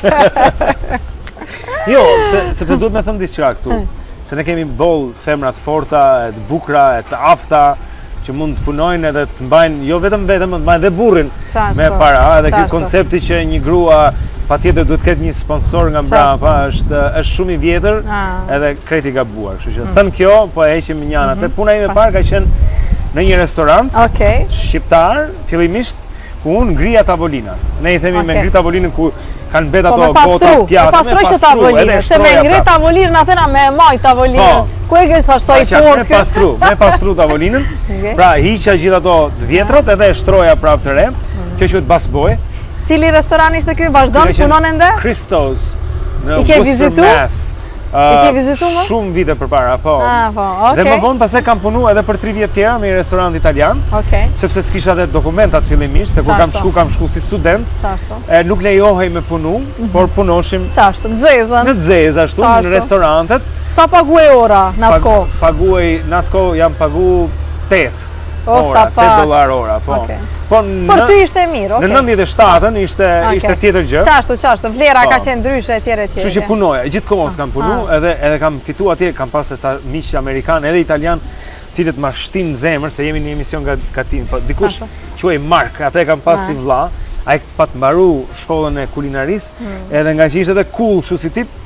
[SPEAKER 3] Jo, sepse duhet me thëmë diçka këtu, se ne kemi boll femra të forta, të bukura, të afta, që mund të punojnë edhe të mbajnë, jo vetëm të mbajnë dhe burrin me para, edhe kjo koncepti që një grua patjetër duhet ketë një sponsor nga mbrapa, është shumë i vjetër edhe krejt i gabuar. Kështu që thënë kjo, po e heqim njëna. Te puna ime parë ka qenë në një restorant shqiptar, fillimisht, ku unë ngrija tavolinat. Ne i themi me ngri tavolinën ku kanë mbet ato gota pjatë, me pastru, edhe
[SPEAKER 2] se me ngri tavolinën a thena me maj tavolinën. Ku e këtë thashtë i fortë?
[SPEAKER 3] Me pastru tavolinën, pra hiqa gjithë ato të vjetrat edhe e shtroja prapë të re, kjo quhet busboy.
[SPEAKER 2] Cili restoran ishte ky, vazhdon, punon ende?
[SPEAKER 3] Christos, në
[SPEAKER 2] Worcester, Mass. I ke vizitu më?
[SPEAKER 3] Shumë vite përpara, po.
[SPEAKER 2] Okej.
[SPEAKER 3] Dhe më vonë pastaj kam punu edhe për 3 vjet tjera me një restorant italian.
[SPEAKER 2] Okej.
[SPEAKER 3] Sepse s'kisha dhe dokumentat fillimisht, se kur kam shku si student. Nuk lejohej me punu, por punoshim në Zezë ashtu, në restorantet.
[SPEAKER 2] Sa paguaj ora në atë kohë?
[SPEAKER 3] Paguaj në atë kohë jam pagu 8 ora, $8 ora, po.
[SPEAKER 2] Për ty ishte mirë, okej.
[SPEAKER 3] Në 97-ën ishte tjetër gjë.
[SPEAKER 2] Qashtu, vlera ka qenë ndryshe etj.
[SPEAKER 3] Kështu që punoja, gjithkohës kam punu, edhe kam fitu atje, kam pas sa miq amerikan edhe italian, cilët ma shtin zemër se jemi në emision gatim, po dikush quhej Mark, atë kam pas si vlla, ai pat mbaru shkollën e kulinarisë, edhe nga që ishte edhe cool kështu si tip,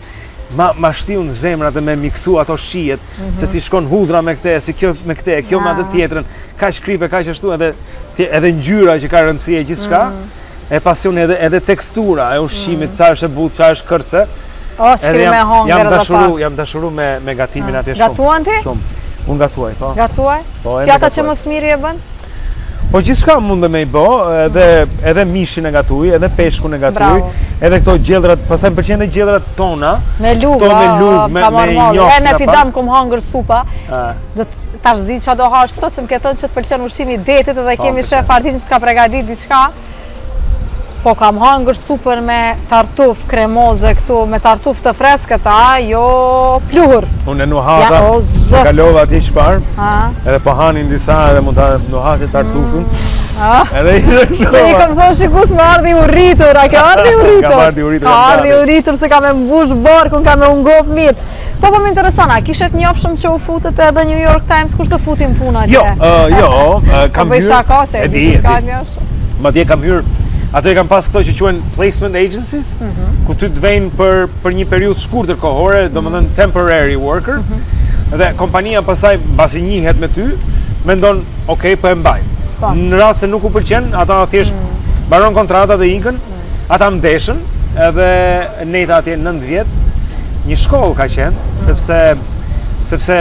[SPEAKER 3] ma shtiu në zemra dhe me miksu ato shijet, se si shkon hudhra me këte, si kjo me këte, kjo me atë tjetrën, ka shkripe, ka ashtu, edhe ngjyra që ka rëndësi e gjithçka, e pasion edhe tekstura, e ushqimit, qa është e butë, qa është kërce.
[SPEAKER 2] Shkri me hongër edhe pa.
[SPEAKER 3] Jam dashuru me gatimin atje shumë.
[SPEAKER 2] Gatuan ti?
[SPEAKER 3] Shumë. Unë gatuaj, po.
[SPEAKER 2] Gatuaj?
[SPEAKER 3] Po,
[SPEAKER 2] Pjata që më smiri e bën?
[SPEAKER 3] Po gjithçka mund dhe me i bo, edhe mishin e gatuj, edhe peshkun e gatuj, edhe këto gjeldrat, pasaj më pëlqen dhe gjeldrat tona.
[SPEAKER 2] Me lugë,
[SPEAKER 3] me njoftë.
[SPEAKER 2] Në pidam kom hangër supa, tash zdi që do hash sot, se më ketën që të pëlqen ushqimi detit, edhe kemi shef Artin që t'ka pregadit diçka. Po kam hangër super me tartuf kremoze këtu, me tartuf të freskët, jo pluhur.
[SPEAKER 3] Unë e nuhata, se kalova ati shpar, edhe po hanin disa edhe mund të nuhasit tartufin. Se i kam thonë shikus me ardhi u rritur, a ke ardhi u rritur? Kam ardhi u rritur. Ka ardhi u rritur se ka me mbush barkun, ka me ungop mirë. Po më interesona, kishet njofshëm që u futet edhe New York Times, kush të futin puna atje? Jo, kam hyrë.
[SPEAKER 2] Po bëj shaka se
[SPEAKER 3] ma dje kam hyrë. Ato e kam pas këto që quhen placement agencies, ku ty të vejnë për një periudhë shkurtër kohore, do më thënë temporary worker, dhe kompania pasaj, basi njihet me ty, mendon, okej, po e mbaj. Në rast se nuk u pëlqen, ata thjesht baron kontrata dhe ikën, ata mdeshën, edhe nejta atje 9 vjet, një shkollë ka qenë, sepse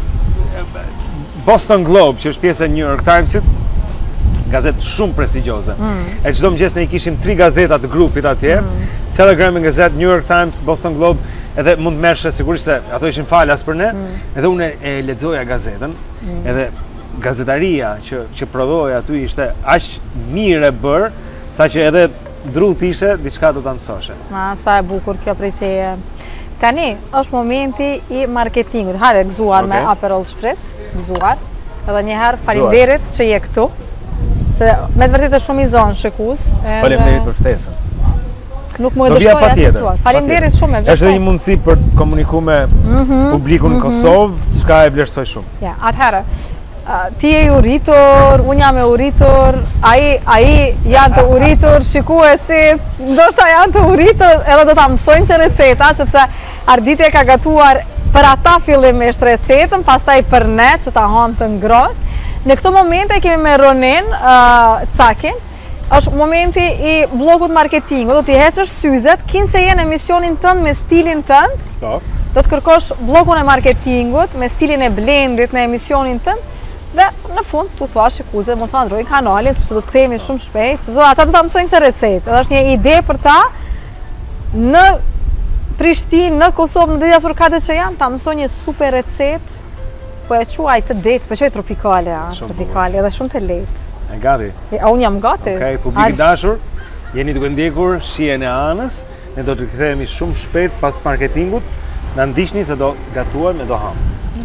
[SPEAKER 3] Boston Globe, që është pjesë e New York Timesit, gazetë shumë prestigjioze. E çdo mëngjes ne i kishim 3 gazeta të grupit atje, Telegram Gazette, New York Times, Boston Globe, edhe mund të merrshe sigurisht se ato ishin falas për ne, edhe unë e lexoja gazetën, edhe gazetaria që prodhoi aty ishte aq mirë e bër, saqë edhe drut ishe, diçka do ta mësoshe.
[SPEAKER 2] Sa e bukur kjo prej teje. Tani, është momenti i marketingut. Hajde, gëzuar me Aperol Spritz, gëzuar. Edhe njëherë faleminderit që je këtu. Se me të vërtet e shumë i zonë shikus.
[SPEAKER 3] Faleminderit për ftesën.
[SPEAKER 2] Nuk më e dështoj atë të tuar. Faleminderit shumë e vlerësoj.
[SPEAKER 3] Është edhe një mundësi për të komunikuar me publikun në Kosovë, çka e vlerësoj shumë.
[SPEAKER 2] Ja, atëherë, ti je i uritur, unë jam e uritur, ai janë të uritur, shikuesi, ndoshta janë të uritur, edhe do ta mësojmë të receta, sepse Arditja ka gatuar për ata fillimisht recetën, pastaj për ne që ta hanë të ngrohtë. Në këto momente kemi me Ronin Cakin, është momenti i blokut marketingu, do t'i heqësh syzet, kinë se jenë emisionin tënd me stilin tënd, do të kërkosh blokun e marketingut me stilin e blendit në emisionin tënd, dhe në fund t'u thua shikuese mos ma ndrojnë kanalin, sepse do të kthehemi shumë shpejt, se ata do ta mësojnë këtë recetë, edhe është një ide për ta në Prishtinë, në Kosovë, në diasporë katë që janë, ta mësojnë një super recetë. Po e quaj të detë, po quaj tropikale, tropikale, edhe shumë të lehtë.
[SPEAKER 3] E gati?
[SPEAKER 2] Unë jam gati.
[SPEAKER 3] Okej, publik i dashur, jeni duke ndjekur shijen e Anës, ne do të kthehemi shumë shpejt pas marketingut, na ndiqni se do gatuar me do ham.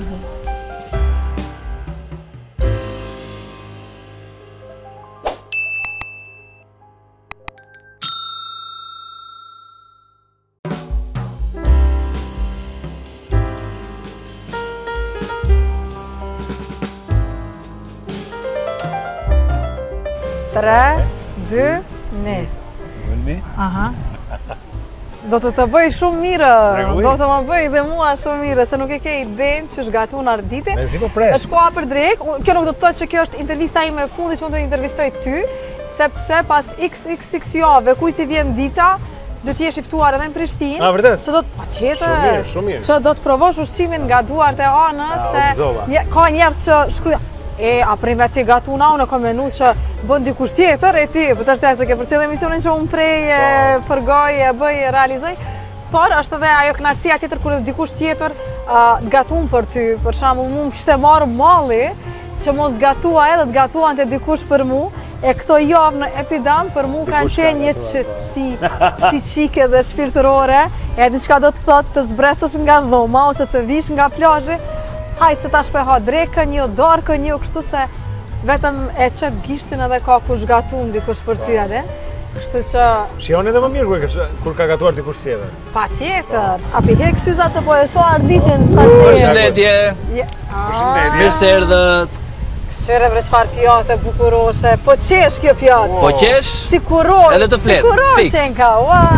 [SPEAKER 2] Tre, 2, 1. Aha. Do të bëj shumë mirë, do të më bëj dhe mua shumë mirë, se nuk e ke idenë që shgatun Ardite.
[SPEAKER 3] Me zi po pres.
[SPEAKER 2] është koha për drejk, kjo nuk do të thotë që kjo është intervista ime e fundit që unë do të intervistoj ty, sepse pas xxx jave kujt i vjen dita, do t'jesh i ftuar edhe në Prishtinë.
[SPEAKER 3] Vërtet?
[SPEAKER 2] Që do të patjetër.
[SPEAKER 3] Shumë mirë.
[SPEAKER 2] Që do të provosh ushqimin nga duart e Anës, se ka njerëz që shkruajnë a prej me ti gatuna, unë kom menu që bën dikush tjetër e ti, për të shtaj se ke përcjell emisionin që unë prej, përgoj, bëj, realizoj, por është edhe ajo kënaqësia tjetër kur dikush tjetër gatun për ty, për shembull mund kishte marrë malli që mos gatua edhe të gatuan të dikush për mu, e këto javë në Epidam për mu kanë qenë një qëtësi psiqike dhe shpirtërore, e diçka do të thotë të zbresësh nga dhoma ose të vish nga plazhi. Hajtë se ta shpeha drekën jo, darkën jo, kështu se vetëm e qëtë gishtin edhe ka kush gatun dikush për ty edhe. Kështu që...
[SPEAKER 3] Shion edhe më mirë kur ka gatuar dikush tjetër.
[SPEAKER 2] Pa tjetër. A pi hek syzat se po e shoh Arditin.
[SPEAKER 4] Përshëndetje. Mirë se erdhët.
[SPEAKER 2] Këshyre bre qfar pjatë e bukuroshe. Po qesh kjo pjatë.
[SPEAKER 4] Po qesh?
[SPEAKER 2] Si kuror.
[SPEAKER 4] Edhe të fletë.
[SPEAKER 2] Si kuror qenë ka.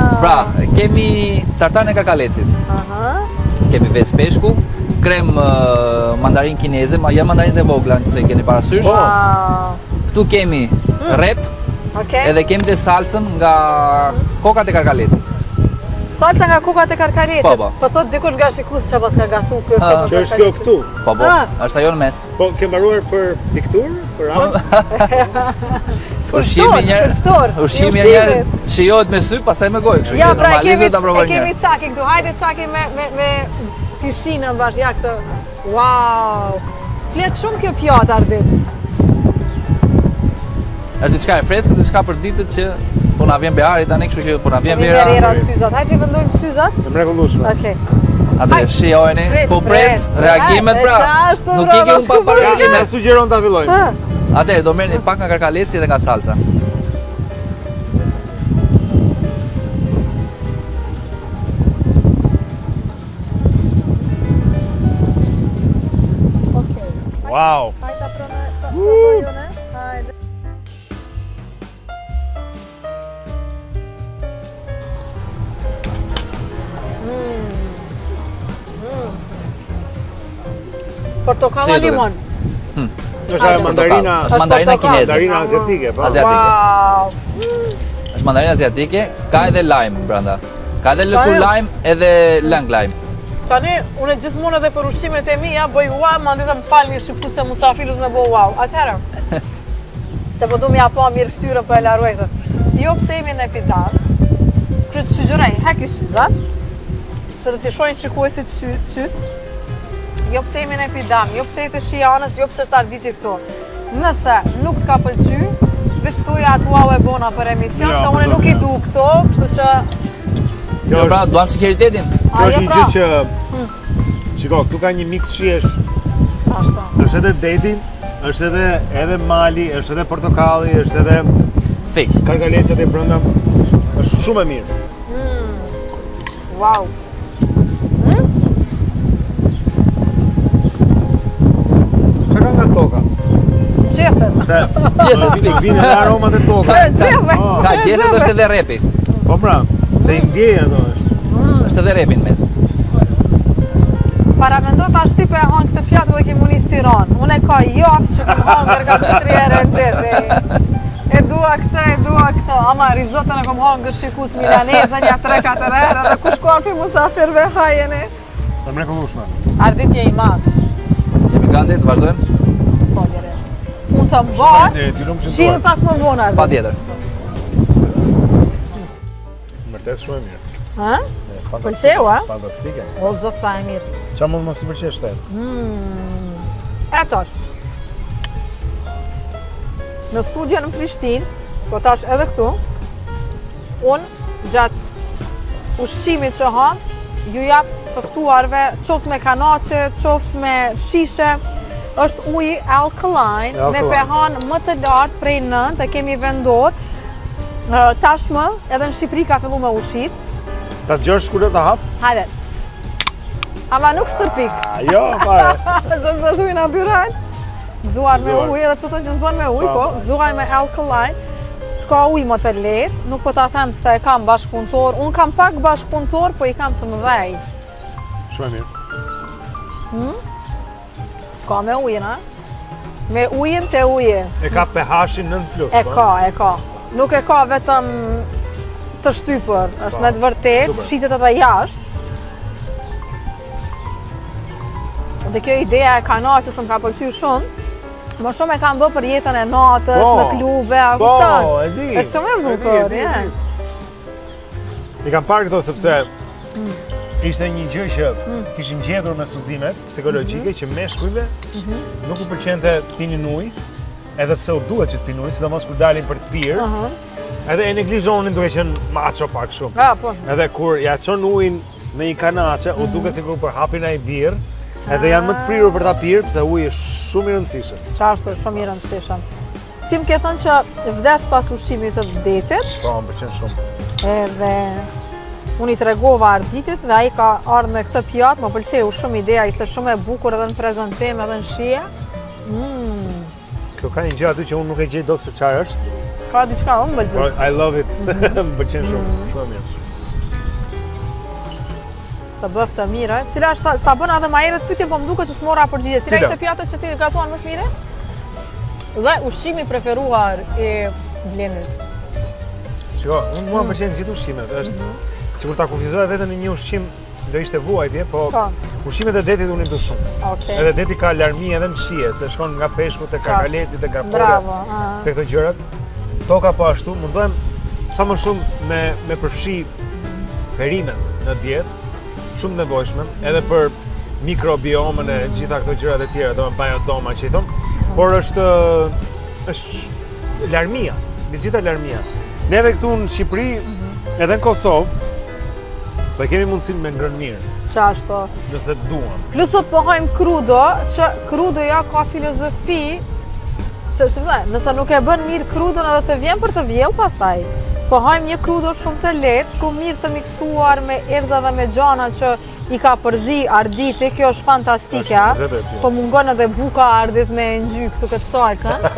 [SPEAKER 4] Pra, kemi tartar e karkalecit. Kemi ves peshku, krem mandarin kineze, ma janë mandarinë e vogla, nëse i keni parasysh. Këtu kemi rep, edhe kemi dhe salsën nga kokat e karkalecit.
[SPEAKER 2] Salsa nga kokat e karkalecit?
[SPEAKER 4] Po.
[SPEAKER 2] Po thot dikur nga shikus që pas ka gatu kjo
[SPEAKER 3] Që është kjo këtu?
[SPEAKER 4] Po, është ajo në mes.
[SPEAKER 3] Po, ke mbaruar për piktur? Për anë?
[SPEAKER 4] Ushqimi njerë shijohet me sy, pasaj me gojë, kështu që normalisht ta provoj njerë.
[SPEAKER 2] E kemi caki këtu, hajde caki me tishinën bash, ja këtë. Wow! Flet shumë kjo pjatë Ardit.
[SPEAKER 4] Është diçka e freskët, diçka për ditët që po na vjen behari tani, kështu që po na vjen vera.
[SPEAKER 2] Vera syzat. Hajde i vendojmë syzat.
[SPEAKER 3] E mrekullueshme.
[SPEAKER 2] Okej.
[SPEAKER 4] Atë shijojeni, po pres reagimet pra. Nuk i ke un pa reagime.
[SPEAKER 3] Ne sugjeron ta fillojmë.
[SPEAKER 4] Atëherë do merrni pak nga karkaleci dhe nga salca.
[SPEAKER 3] Wow.
[SPEAKER 2] Hajde provojone. Hajde. Portokalla limon.
[SPEAKER 3] Është mandarina.
[SPEAKER 4] Është mandarina kineze.
[SPEAKER 3] Mandarina aziatike, po.
[SPEAKER 4] Asiatike. Është mandarina aziatike, ka edhe lime brenda. Ka edhe lëkur lime edhe lang lime.
[SPEAKER 2] Tani, unë gjithmonë edhe për ushqimet e mia bëj wow, ma ndeta më falni shqiptuse musafirët me bëj wow. Atëherë, se po du m'ja pa mirë ftyrën për e laroj këtë. Jo pse jemi në epidam, kështë sugjerej, heki syzat, që të t'i shojnë qikuesit syt, jo pse jemi në epidam, jo pse jetë shijanës, jo pse është Arditi këto. Nëse nuk t'ka pëlqy, veç thuja atë wow e bona për emision, se unë nuk i du këto, kështu që...
[SPEAKER 4] Jo pra, duam sinqeritetin.
[SPEAKER 3] Kjo është një gjë që... Shiko, këtu ka një mix shiesh. Është edhe deti, është edhe mali, është edhe portokalli, është edhe...
[SPEAKER 4] Fix.
[SPEAKER 3] Karkalecet e brenda. Është shumë e mirë.
[SPEAKER 2] Wow.
[SPEAKER 3] Çka ka nga toka?
[SPEAKER 2] Gjethet.
[SPEAKER 3] Se vinë nga aromat e toka.
[SPEAKER 4] Ka gjethet është edhe repi.
[SPEAKER 3] Po pra, se i ndjej ato është.
[SPEAKER 4] Është edhe repi në mes.
[SPEAKER 2] Para mendoj tash ti për e hanë këtë pjatë dhe ki munis Tiranë. Unë e ka jafë që kam hangër ka 2-3 herë në ditë. E dua këtë. Ama risotën e kom hangër shikus milaneze një 3-4 herë dhe kush korpi musafirve hajeni.
[SPEAKER 3] Të mrekullueshme.
[SPEAKER 2] Ardit je i madh.
[SPEAKER 4] Jemi gati të vazhdojmë?
[SPEAKER 2] Po, lirë. Unë të mbarë, shimi pas më vonë Ardit.
[SPEAKER 4] Pa tjetër.
[SPEAKER 3] Mërtet shumë e mirë.
[SPEAKER 2] Ha? Pëlqeu, a?
[SPEAKER 3] Fantastike.
[SPEAKER 2] O, zotë sa e mirë.
[SPEAKER 3] Qa mund mos i pëlqesh te?
[SPEAKER 2] E tash. Në studio në Prishtinë, po tash edhe këtu, unë gjatë ushqimit që ham, ju jap të ftuarve, qoftë me kanaçe, qoftë me shishe, është uji alkaline, me pH më të lartë prej 9, e kemi vendor. Tashmë, edhe në Shqipëri ka fillu me ushqit.
[SPEAKER 3] Ta dëgjosh kur do ta hap?
[SPEAKER 2] Hajde. Ama nuk stërpik.
[SPEAKER 3] Jo, fare.
[SPEAKER 2] Zëmë të shujnë a byrajnë. Gëzuar me ujë, edhe që të që zbën me ujë, po, gëzuar me alkaline. S'ka ujë më të letë, nuk po ta them se e kam bashkëpunëtor. Unë kam pak bashkëpunëtor, po i kam të mëdhej.
[SPEAKER 3] Shumë e mirë.
[SPEAKER 2] S'ka me ujën, a? Me ujën të ujë.
[SPEAKER 3] E ka pH-in 9+.
[SPEAKER 2] E ka. Nuk e ka vetëm të shtypër, është me të vërtet, shitet edhe jashtë. Dhe kjo ideja e kanaqës më ka pëlqyer shumë. Më shumë e kam bë për jetën e natës, në klube, a kupton?
[SPEAKER 3] Po, e di.
[SPEAKER 2] Është shumë e bukur, ja.
[SPEAKER 3] I kam parë këto sepse ishte një gjë që kishin gjetur me studimet psikologjike që meshkujve nuk u pëlqente të pinin ujë, edhe pse u duhet që të pinin ujë, sidomos kur dalin për të pirë. Edhe e neglizhonin duke qenë macho pak shumë.
[SPEAKER 2] Po.
[SPEAKER 3] Edhe kur ja çon ujin në një kanaçe, u duket sikur për hapin ai birr, edhe janë më të prirur për ta pirë, pse uji është shumë i rëndësishëm.
[SPEAKER 2] Çfarë shumë i rëndësishëm. Ti më ke thënë që vdes pas ushqimit të detit.
[SPEAKER 3] Po, më pëlqen shumë.
[SPEAKER 2] Edhe unë i tregova Arditit dhe ai ka ardhur me këtë pjatë, më pëlqeu shumë ideja, ishte shumë e bukur edhe në prezantim edhe në shije.
[SPEAKER 3] Kjo ka një gjë aty që unë nuk e gjej dot se çfarë është.
[SPEAKER 2] Ka diçka, unë më pëlqen.
[SPEAKER 3] I love it. Më pëlqen shumë, shumë mirë.
[SPEAKER 2] të bëf të mire. Cila është ta bën edhe ma herët pyetje, po më duket që s'mora përgjigje. Cila ishte pjatë që ti gatuan më së miri? Dhe ushqimi preferuar i Blenit?
[SPEAKER 3] Shiko, unë mua më pëlqejnë gjithë ushqimet. Është sikur ta kufizoja veten në një ushqim do ishte vuajtje, po ushqimet e detit unë i du shumë. Edhe deti ka larmi edhe në shije, se shkon nga peshku te karkalecit, te garpore, te këto gjërat. Toka po ashtu, mundohem sa më shumë me përfshi perimet në dietë, shumë nevojshme, edhe për mikrobiomën e gjitha këto gjërat e tjera, do me biodoma që i thonë, por është larmia, me gjitha larmia. Neve këtu në Shqipëri, edhe në Kosovë, po e kemi mundësin me ngrënë mirë.
[SPEAKER 2] Qashto.
[SPEAKER 3] Nëse duam.
[SPEAKER 2] Plus sot po hajmë krudo, që krudoja ka filozofi, nëse nuk e bën mirë krudon edhe të vjen për të vjell pastaj. Po hajmë një krudo shumë të lehtë, shumë mirë të miksuar me erza dhe me gjana që i ka përzi arditi, kjo është fantastika. Po mungon edhe buka ardit me ngjy këtu këtë salcën.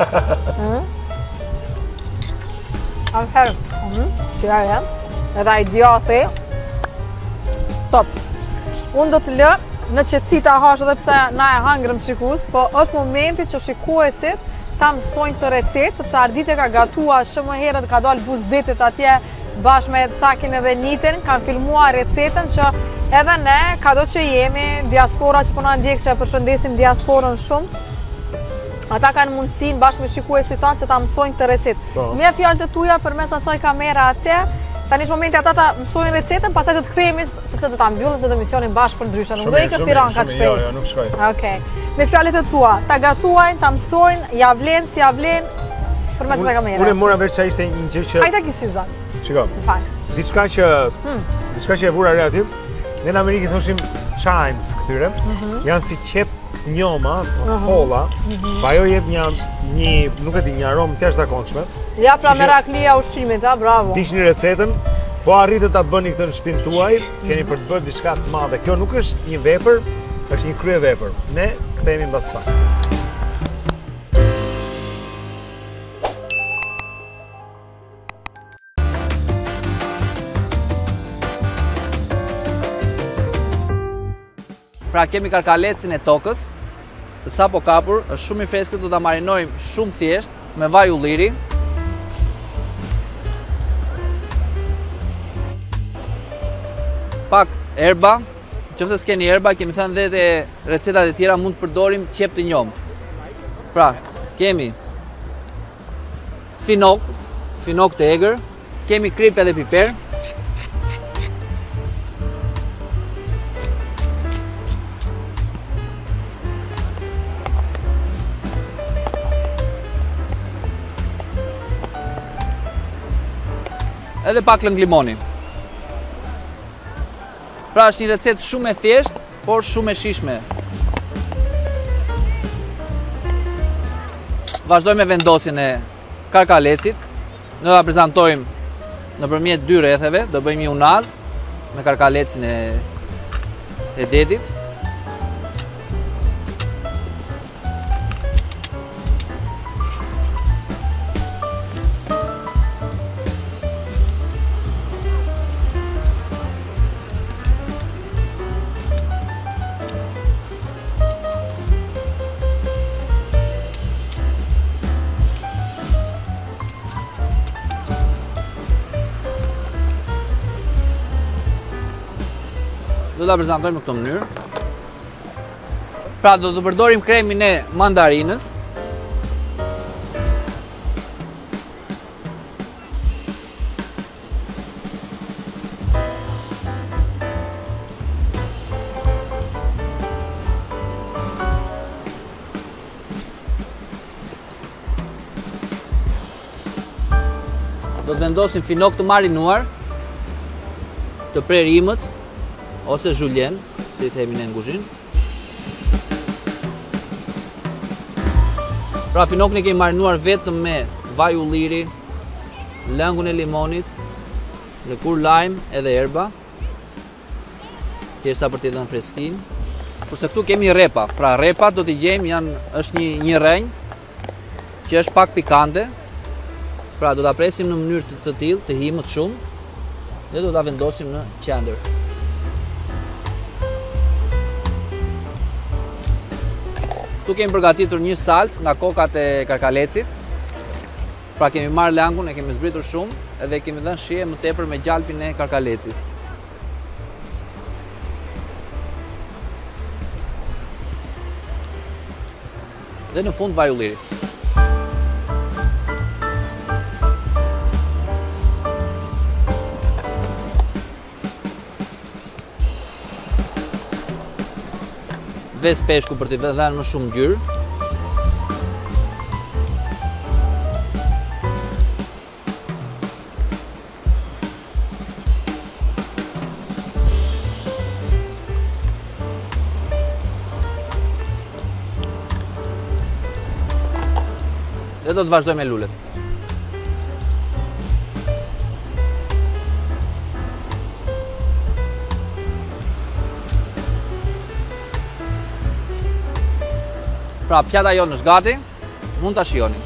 [SPEAKER 2] Atëherë, shiraja, edhe ai djathi, top. Unë do të lë në qetësi ta hash edhe pse na e hangrëm shikus, po është momenti që shikuesit ta mësojnë të recetë, sepse Ardite ka gatua shumë herët, ka dalë buzdetit atje bashkë me Cakin edhe Nitin, kanë filmuar recetën që edhe ne, kado që jemi, diaspora që puna ndjekë që e përshëndesim diasporën shumë, ata kanë mundësin bashkë me shikuesit tanë që ta mësojnë të recetë. Me fjalët e tuja përmes asaj kamera atje, tani është momenti ata ta mësojnë recetën, pastaj do të kthehemi sepse do ta mbyllim këtë emisionin bashkë për ndryshe. Nuk do ikësh Tiranë kaq shpejt.
[SPEAKER 3] Jo, nuk shkoj.
[SPEAKER 2] Okej. Me fjalët e tua, ta gatuajnë, ta mësojnë, ja vlen, si ja vlen përmes kësaj kamere.
[SPEAKER 3] Unë mora vesh çfarë ishte një gjë që
[SPEAKER 2] Ai ta ki syza.
[SPEAKER 3] Shiko. Diçka që e vura re aty. Ne në Amerikë thoshim chimes këtyre. Janë si qep njoma, holla, pa ajo jep një, nuk e di, një aromë të jashtëzakonshme.
[SPEAKER 2] Ja, pra meraklia ushqimit, bravo.
[SPEAKER 3] Tish një recetën, po arritet ta bëni këtë në shtëpinë tuaj, keni për të bërë diçka të madhe. Kjo nuk është një vepër, është një krye vepër. Ne kthehemi mbas pak.
[SPEAKER 4] Pra kemi karkalecin e tokës, të sapo kapur, është shumë i freskët, do ta marinojmë shumë thjesht me vaj ulliri. Pak erba, nëse s'keni erba, kemi thënë dhe te recetat e tjera mund të përdorim qep të njom. Pra, kemi finok të egër, kemi krip edhe piper. Edhe pak lëng limoni. Pra është një recetë shumë e thjeshtë, por shumë e shijshme. Vazhdojmë me vendosjen e karkalecit. Ne do ta prezantojmë nëpërmjet dy rretheve, do bëjmë një unaz me karkalecin e detit. Do ta prezantojmë në këtë mënyrë. Pra do të përdorim kremin e mandarinës. Do të vendosim finok të marinuar, të prerimët, ose julien, si i themi ne në kuzhinë. Pra finokun e kemi marinuar vetëm me vaj ulliri, lëngun e limonit, lëkur lajm edhe erba, thjeshta për t'i dhënë freskinë. Kurse këtu kemi rrepa. Pra rrepat do t'i gjejmë, është një rrenjë që është pak pikante. Pra do ta presim në mënyrë të tillë, të himët shumë, dhe do ta vendosim në qendër. Ktu kemi përgatitur një salcë nga kokat e karkalecit. Pra kemi marrë langun, e kemi zbritur shumë edhe kemi dhënë shije më tepër me gjalpin e karkalecit. Dhe në fund vaj ulliri. Ves peshku për t'i dhënë më shumë ngjyrë. Dhe do të vazhdoj me lulet. Pra, pjata jonë është gati, mund të shijoni.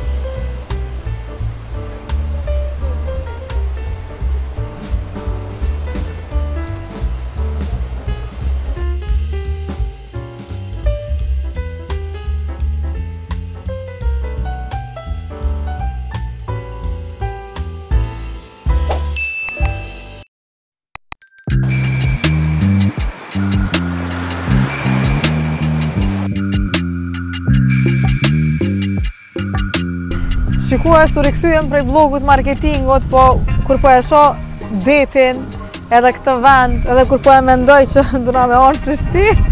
[SPEAKER 2] Shikua është të rikthyem prej blogut marketingot, po kur po e shoh detin, edhe këtë vend, edhe kur po e mendoj që ndona me orë Prishtinë.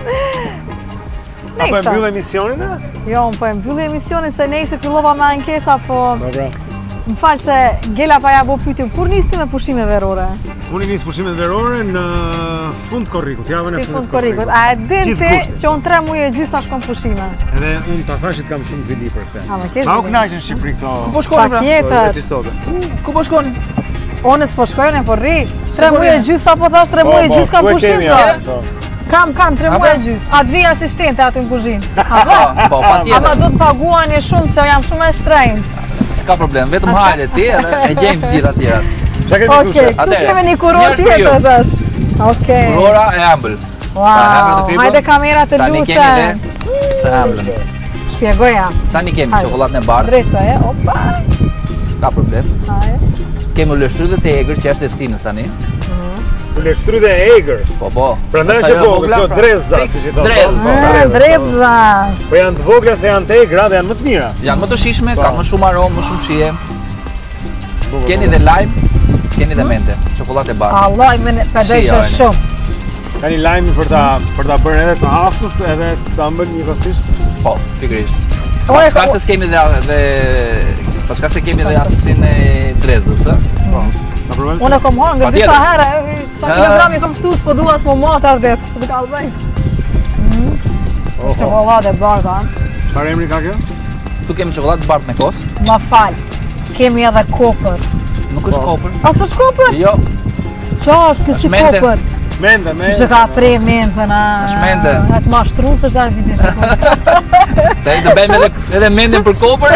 [SPEAKER 3] Apo e mbyll emisionin e?
[SPEAKER 2] Jo, unë po e mbyll emisionin se nejse fillova me ankesa, po
[SPEAKER 3] Dobra.
[SPEAKER 2] më falë se Gela pa ja bo pyetje, kur nisti me pushime verore?
[SPEAKER 3] Unë nis pushimet verore në fund korrikut, javën e
[SPEAKER 2] Fund korrikut. A e dinte që unë 3 muaj e gjysmë ta shkon pushime?
[SPEAKER 3] Edhe unë ta thashit kam shumë zili për këtë.
[SPEAKER 2] A, më ke
[SPEAKER 3] Ma u
[SPEAKER 2] zili?
[SPEAKER 3] knaqen në Shqipëri këto
[SPEAKER 4] Ku po shkoni pra?
[SPEAKER 2] Patjetër.
[SPEAKER 3] episode.
[SPEAKER 4] Ku po shkoni?
[SPEAKER 2] Unë s'po shkojnë, po rri. 3 muaj e gjysmë, apo thash 3 muaj e gjysmë kam pushime? Kam 3 muaj e gjysmë. A të vi asistente aty në kuzhinë?
[SPEAKER 4] Po, patjetër.
[SPEAKER 2] Ama do të paguani shumë se jam shumë e shtrenjtë.
[SPEAKER 4] S'ka problem, vetëm hajde ti edhe e gjejmë të gjitha tjerat.
[SPEAKER 3] Çka kemi
[SPEAKER 2] Okej,
[SPEAKER 3] thoshe?
[SPEAKER 2] këtu
[SPEAKER 4] Atëre,
[SPEAKER 2] kemi një kuror
[SPEAKER 4] njerëz për ju.
[SPEAKER 2] tjetër tash. Okej.
[SPEAKER 4] Kurora e ëmbël.
[SPEAKER 2] Wow, hajde kamera të
[SPEAKER 4] Tani
[SPEAKER 2] lutem.
[SPEAKER 4] kemi dhe të ëmbëlën.
[SPEAKER 2] Shpjegoja.
[SPEAKER 4] Tani kemi
[SPEAKER 2] Hajde.
[SPEAKER 4] çokoladën e bardhë,
[SPEAKER 2] Drejtë, opa.
[SPEAKER 4] s'ka problem.
[SPEAKER 2] Hajde.
[SPEAKER 4] Kemi ullështrydhet e egër që është e stinës tani.
[SPEAKER 3] Ullështrydhe e egër.
[SPEAKER 4] Po.
[SPEAKER 3] Prandaj është e vogël, këto drezza, siç i thonë.
[SPEAKER 4] Drezza.
[SPEAKER 2] Drejtza.
[SPEAKER 3] Po janë të vogla se janë të egra dhe janë më të mira.
[SPEAKER 4] Janë më të shishme, kanë më shumë aromë, më shumë shije. Keni dhe lajm, keni dhe mente, çokoladë e bardhë.
[SPEAKER 2] Allah, më pedojshë
[SPEAKER 4] Shijojeni.
[SPEAKER 2] shumë.
[SPEAKER 3] Ka një lajm për ta bërë edhe të aftët edhe të ëmbël njëkohësisht.
[SPEAKER 4] Po, pikërisht.
[SPEAKER 2] Ore,
[SPEAKER 4] Paska se kemi paska se kemi dhe aftësinë e drezës, ë?
[SPEAKER 3] Po. Na provojmë.
[SPEAKER 2] Unë kom hangër
[SPEAKER 4] Patjetër.
[SPEAKER 2] disa herë, sa kilogrami kom shtu, s'po dua s'po matar det. Do ka zaj. Çokoladë e bardhë.
[SPEAKER 3] Çfarë emri ka kjo?
[SPEAKER 4] Këtu kemi çokoladë bardhë me kos.
[SPEAKER 2] Ma fal. Kemi edhe kopër.
[SPEAKER 4] Nuk është kopër.
[SPEAKER 2] A s'është kopër?
[SPEAKER 4] Jo,
[SPEAKER 2] Qa është kjo si
[SPEAKER 4] Është mende.
[SPEAKER 2] kopër?
[SPEAKER 3] Mende,
[SPEAKER 2] Që ka prej mentën, a...
[SPEAKER 4] Është mende.
[SPEAKER 2] Atë mashtrues është darë vite shikon.
[SPEAKER 4] te të bëjmë edhe mendin për kopër.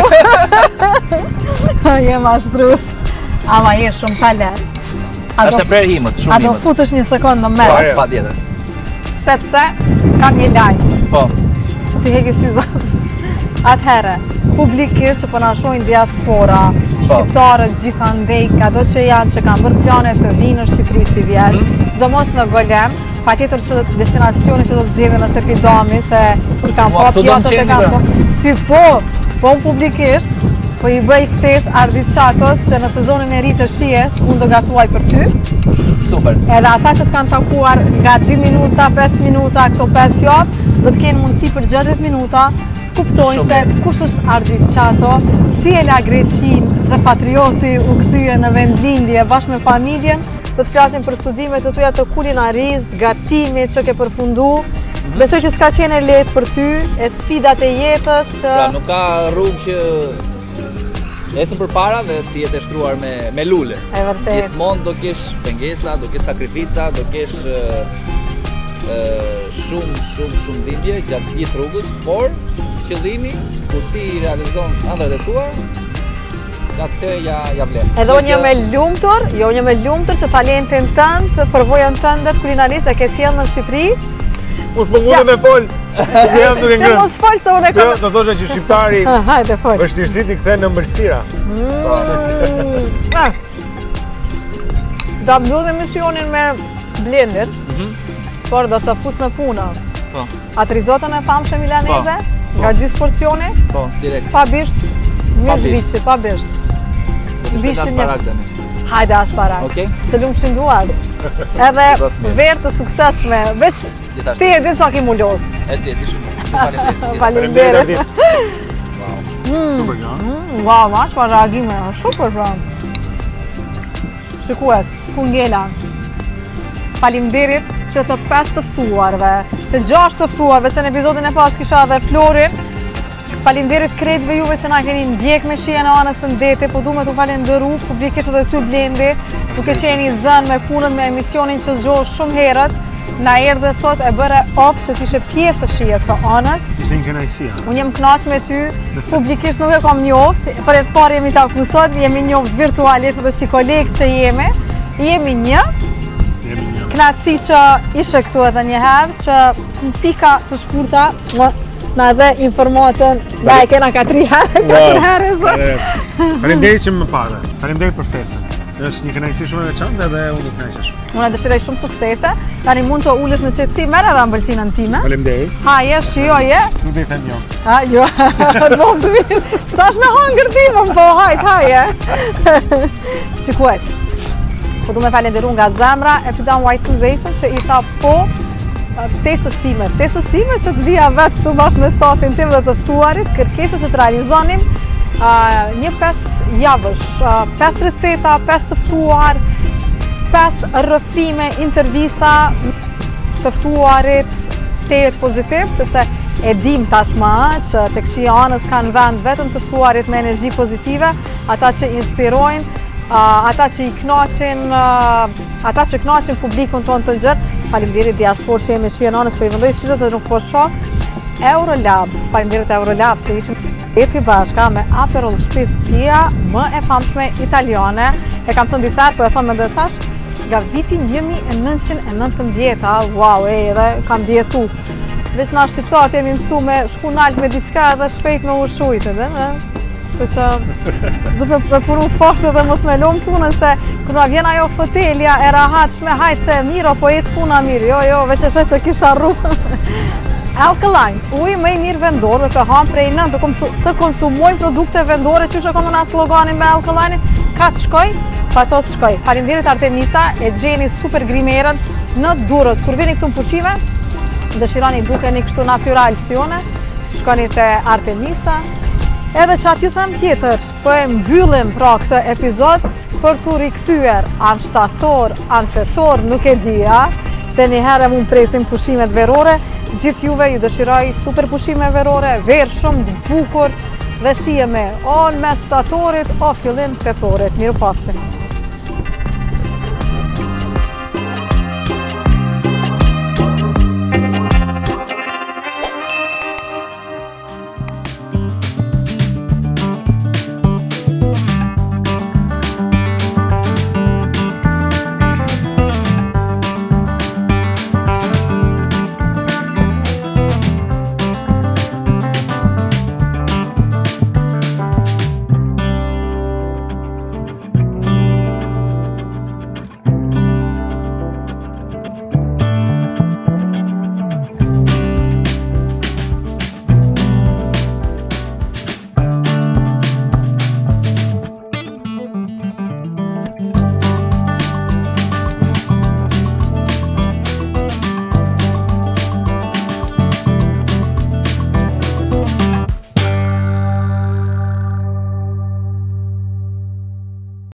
[SPEAKER 2] Je mashtrues. Ama je shumë talent. A
[SPEAKER 4] Është
[SPEAKER 2] do-
[SPEAKER 4] e prerë himët,
[SPEAKER 2] A
[SPEAKER 4] shumë
[SPEAKER 2] do
[SPEAKER 4] himët.
[SPEAKER 2] futesh një sekundë në
[SPEAKER 4] Po,
[SPEAKER 2] mes,
[SPEAKER 4] patjetër.
[SPEAKER 2] sepse kam një lajm.
[SPEAKER 4] Po.
[SPEAKER 2] Që ti heki syzat. Atëherë, publikisht që po na shohin diaspora, shqiptarët gjithandej, kado që janë që kanë bërë plane të vinë në Shqipëri si vjetë, sidomos në Golem, patjetër që destinacioni që do të zgjedhin është Epidami, se kur kanë
[SPEAKER 4] Ua,
[SPEAKER 2] pa
[SPEAKER 4] këtu do
[SPEAKER 2] pjatat
[SPEAKER 4] më
[SPEAKER 2] e
[SPEAKER 4] qeni,
[SPEAKER 2] kanë
[SPEAKER 4] bra.
[SPEAKER 2] po. Ty po unë publikisht, po i bëj ftesë Ardit Qatos që në sezonin e ri të shijes, unë do gatuaj për ty.
[SPEAKER 4] Super.
[SPEAKER 2] Edhe ata që të kanë takuar nga 2 minuta, 5 minuta, këto 5 javë, do të kenë mundësi për 60 minuta kuptojnë
[SPEAKER 4] Shumë
[SPEAKER 2] se kush është Ardit Qato, si e la Greqin dhe patrioti u kthye në vendlindje bashkë me familjen. Do të flasim për studimet të tuja të kulinarisë, gatimit që ke përfundu. Besoj që s'ka qenë e lehtë për ty, e sfidat e jetës që...
[SPEAKER 4] Pra nuk ka rrugë që ecën përpara dhe ti jetë e shtruar me lule.
[SPEAKER 2] E vërtet.
[SPEAKER 4] Gjithmonë do kesh pengesa, do kesh sakrifica, do kesh shumë dhimbje gjatë gjithë rrugës, por qëllimi kur ti realizon ëndrat e tua, atë ja vlen.
[SPEAKER 2] Edhe unë jam e lumtur, që talentin tënd, përvojën tënde kulinarisë e ke sjellë në Shqipëri.
[SPEAKER 3] Mos po mundem me fol. Se jam duke
[SPEAKER 2] Ti
[SPEAKER 3] ngrënë.
[SPEAKER 2] mos fol se unë e
[SPEAKER 3] Jo,
[SPEAKER 2] kam.
[SPEAKER 3] do thosha që shqiptari
[SPEAKER 2] Hajde fol.
[SPEAKER 3] vështirësitë i kthen në ëmbëlsira.
[SPEAKER 2] Do mbyllim emisionin me Blendin, por do të fus në puna.
[SPEAKER 4] Po.
[SPEAKER 2] Atë risotën e famshme milaneze,
[SPEAKER 4] Po.
[SPEAKER 2] nga gjysë porcioni,
[SPEAKER 4] Po, direkt.
[SPEAKER 2] pa bisht, mirë
[SPEAKER 4] bisht.
[SPEAKER 2] zhvishqe, pa bisht.
[SPEAKER 4] Do të shpejt
[SPEAKER 2] Bishtin
[SPEAKER 4] asparak tani.
[SPEAKER 2] Hajde asparak.
[SPEAKER 4] Okej?
[SPEAKER 2] Të lumshin duar. Edhe
[SPEAKER 4] Rrot mirë.
[SPEAKER 2] verë të suksesshme, veç
[SPEAKER 4] Gjithashtu.
[SPEAKER 2] ti e din sa ki mu lot.
[SPEAKER 4] E di shumë. Faleminderit.
[SPEAKER 2] Faleminderit.
[SPEAKER 3] Ardit. Super gjë.
[SPEAKER 2] Wow, ma që reagime, super pra. Shikues, ku ngela. Faleminderit që të 5 të ftuarve, të 6 të ftuarve, se në epizodin e pas kisha edhe Florin. Faleminderit kretëve juve që na keni ndjek me shije në anës të ndetit, po du me t'u falenderu publikisht edhe ty Blendi, duke qeni zën me punët me emisionin që zgjohë shumë herët, na erdhe sot e bëre op që t'ishe pjesë të shijes së anës.
[SPEAKER 3] Ishte një kënaqësi.
[SPEAKER 2] Unë jem knaq me ty, publikisht nuk e kam njoft, për e të parë jemi taku sot, jemi njoft virtualisht dhe si kolegë që jemi. Jemi një, knaqësi që ishe këtu edhe një herë, që në pika të shkurta, na dhe informatën, da e kena 4 herë e zë.
[SPEAKER 3] Faleminderit që më pare. Faleminderit për ftesën. Është një kënaqësi shumë e veçantë dhe unë do të kënaqesh shumë.
[SPEAKER 2] Unë dëshiroj shumë suksese, tani mund të ulesh në qetësi, merr edhe ëmbëlsinën time.
[SPEAKER 3] Faleminderit.
[SPEAKER 2] Haje, shijoje.
[SPEAKER 3] Nuk do i them jo.
[SPEAKER 2] Ha, jo, të bëmë të mirë. Stash me hangër timën, po, hajt, haje. Qikues, po du me falenderu nga zemra Epidam White Sensation që i tha po ftesësime që të vija vetë këtu bashkë me stafin tim dhe të ftuarit, kërkesës që të realizonim një 5 javësh, 5 receta, 5 të ftuar, 5 rrëfime, intervista të ftuarit të jetë pozitiv, sepse e dim tashma që tek Shija Anës kanë vend vetëm të ftuarit me energji pozitive, ata që inspirojnë, ata që i knaqin, ata që knaqin publikun tonë të gjërë. Faleminderit diaspor që jemi Shija Anës, po i vëndoj syze të nuk po shoh. Eurolab, faleminderit Eurolab që ishim eti bashka me Aperol shtëpis pija më e famshme italiane. E kam thënë disa, po e thonë më dhe tash, nga vitin 1919, wow, edhe kam djetu. Veç na shqiptarët jemi mësu me shku nalt me diçka edhe shpejt me ushujtë, dhe me? Se që du të përpuru fort dhe mos me lomë punën, se kërë na vjen ajo fotelja e rahatshme, hajtë se miro, po jetë puna mirë, jo, veç e shet që kisha rru. Alkaline, ujë më i mirë vendor, të hanë prej nën, të konsumojnë produkte vendore, që shë konë nga sloganin me Alkaline, ka të shkoj, pa to të shkoj. Faleminderit Artemisa, e gjeni super grimerën në Durrës. Kur vini këtu në pushime, dëshironi dukeni kështu natyral si une, shkoni te Artemisa. Edhe që atë ju them tjetër, po e mbyllim pra këtë epizod për të rikthyer anë shtator, anë tetor, nuk e dia, se një herë mund presim pushimet verore. Gjithë juve ju dëshiroj super pushime verore, verë shumë të bukur dhe shijeme o në mes shtatorit o fillim tetorit. Miru pafshim.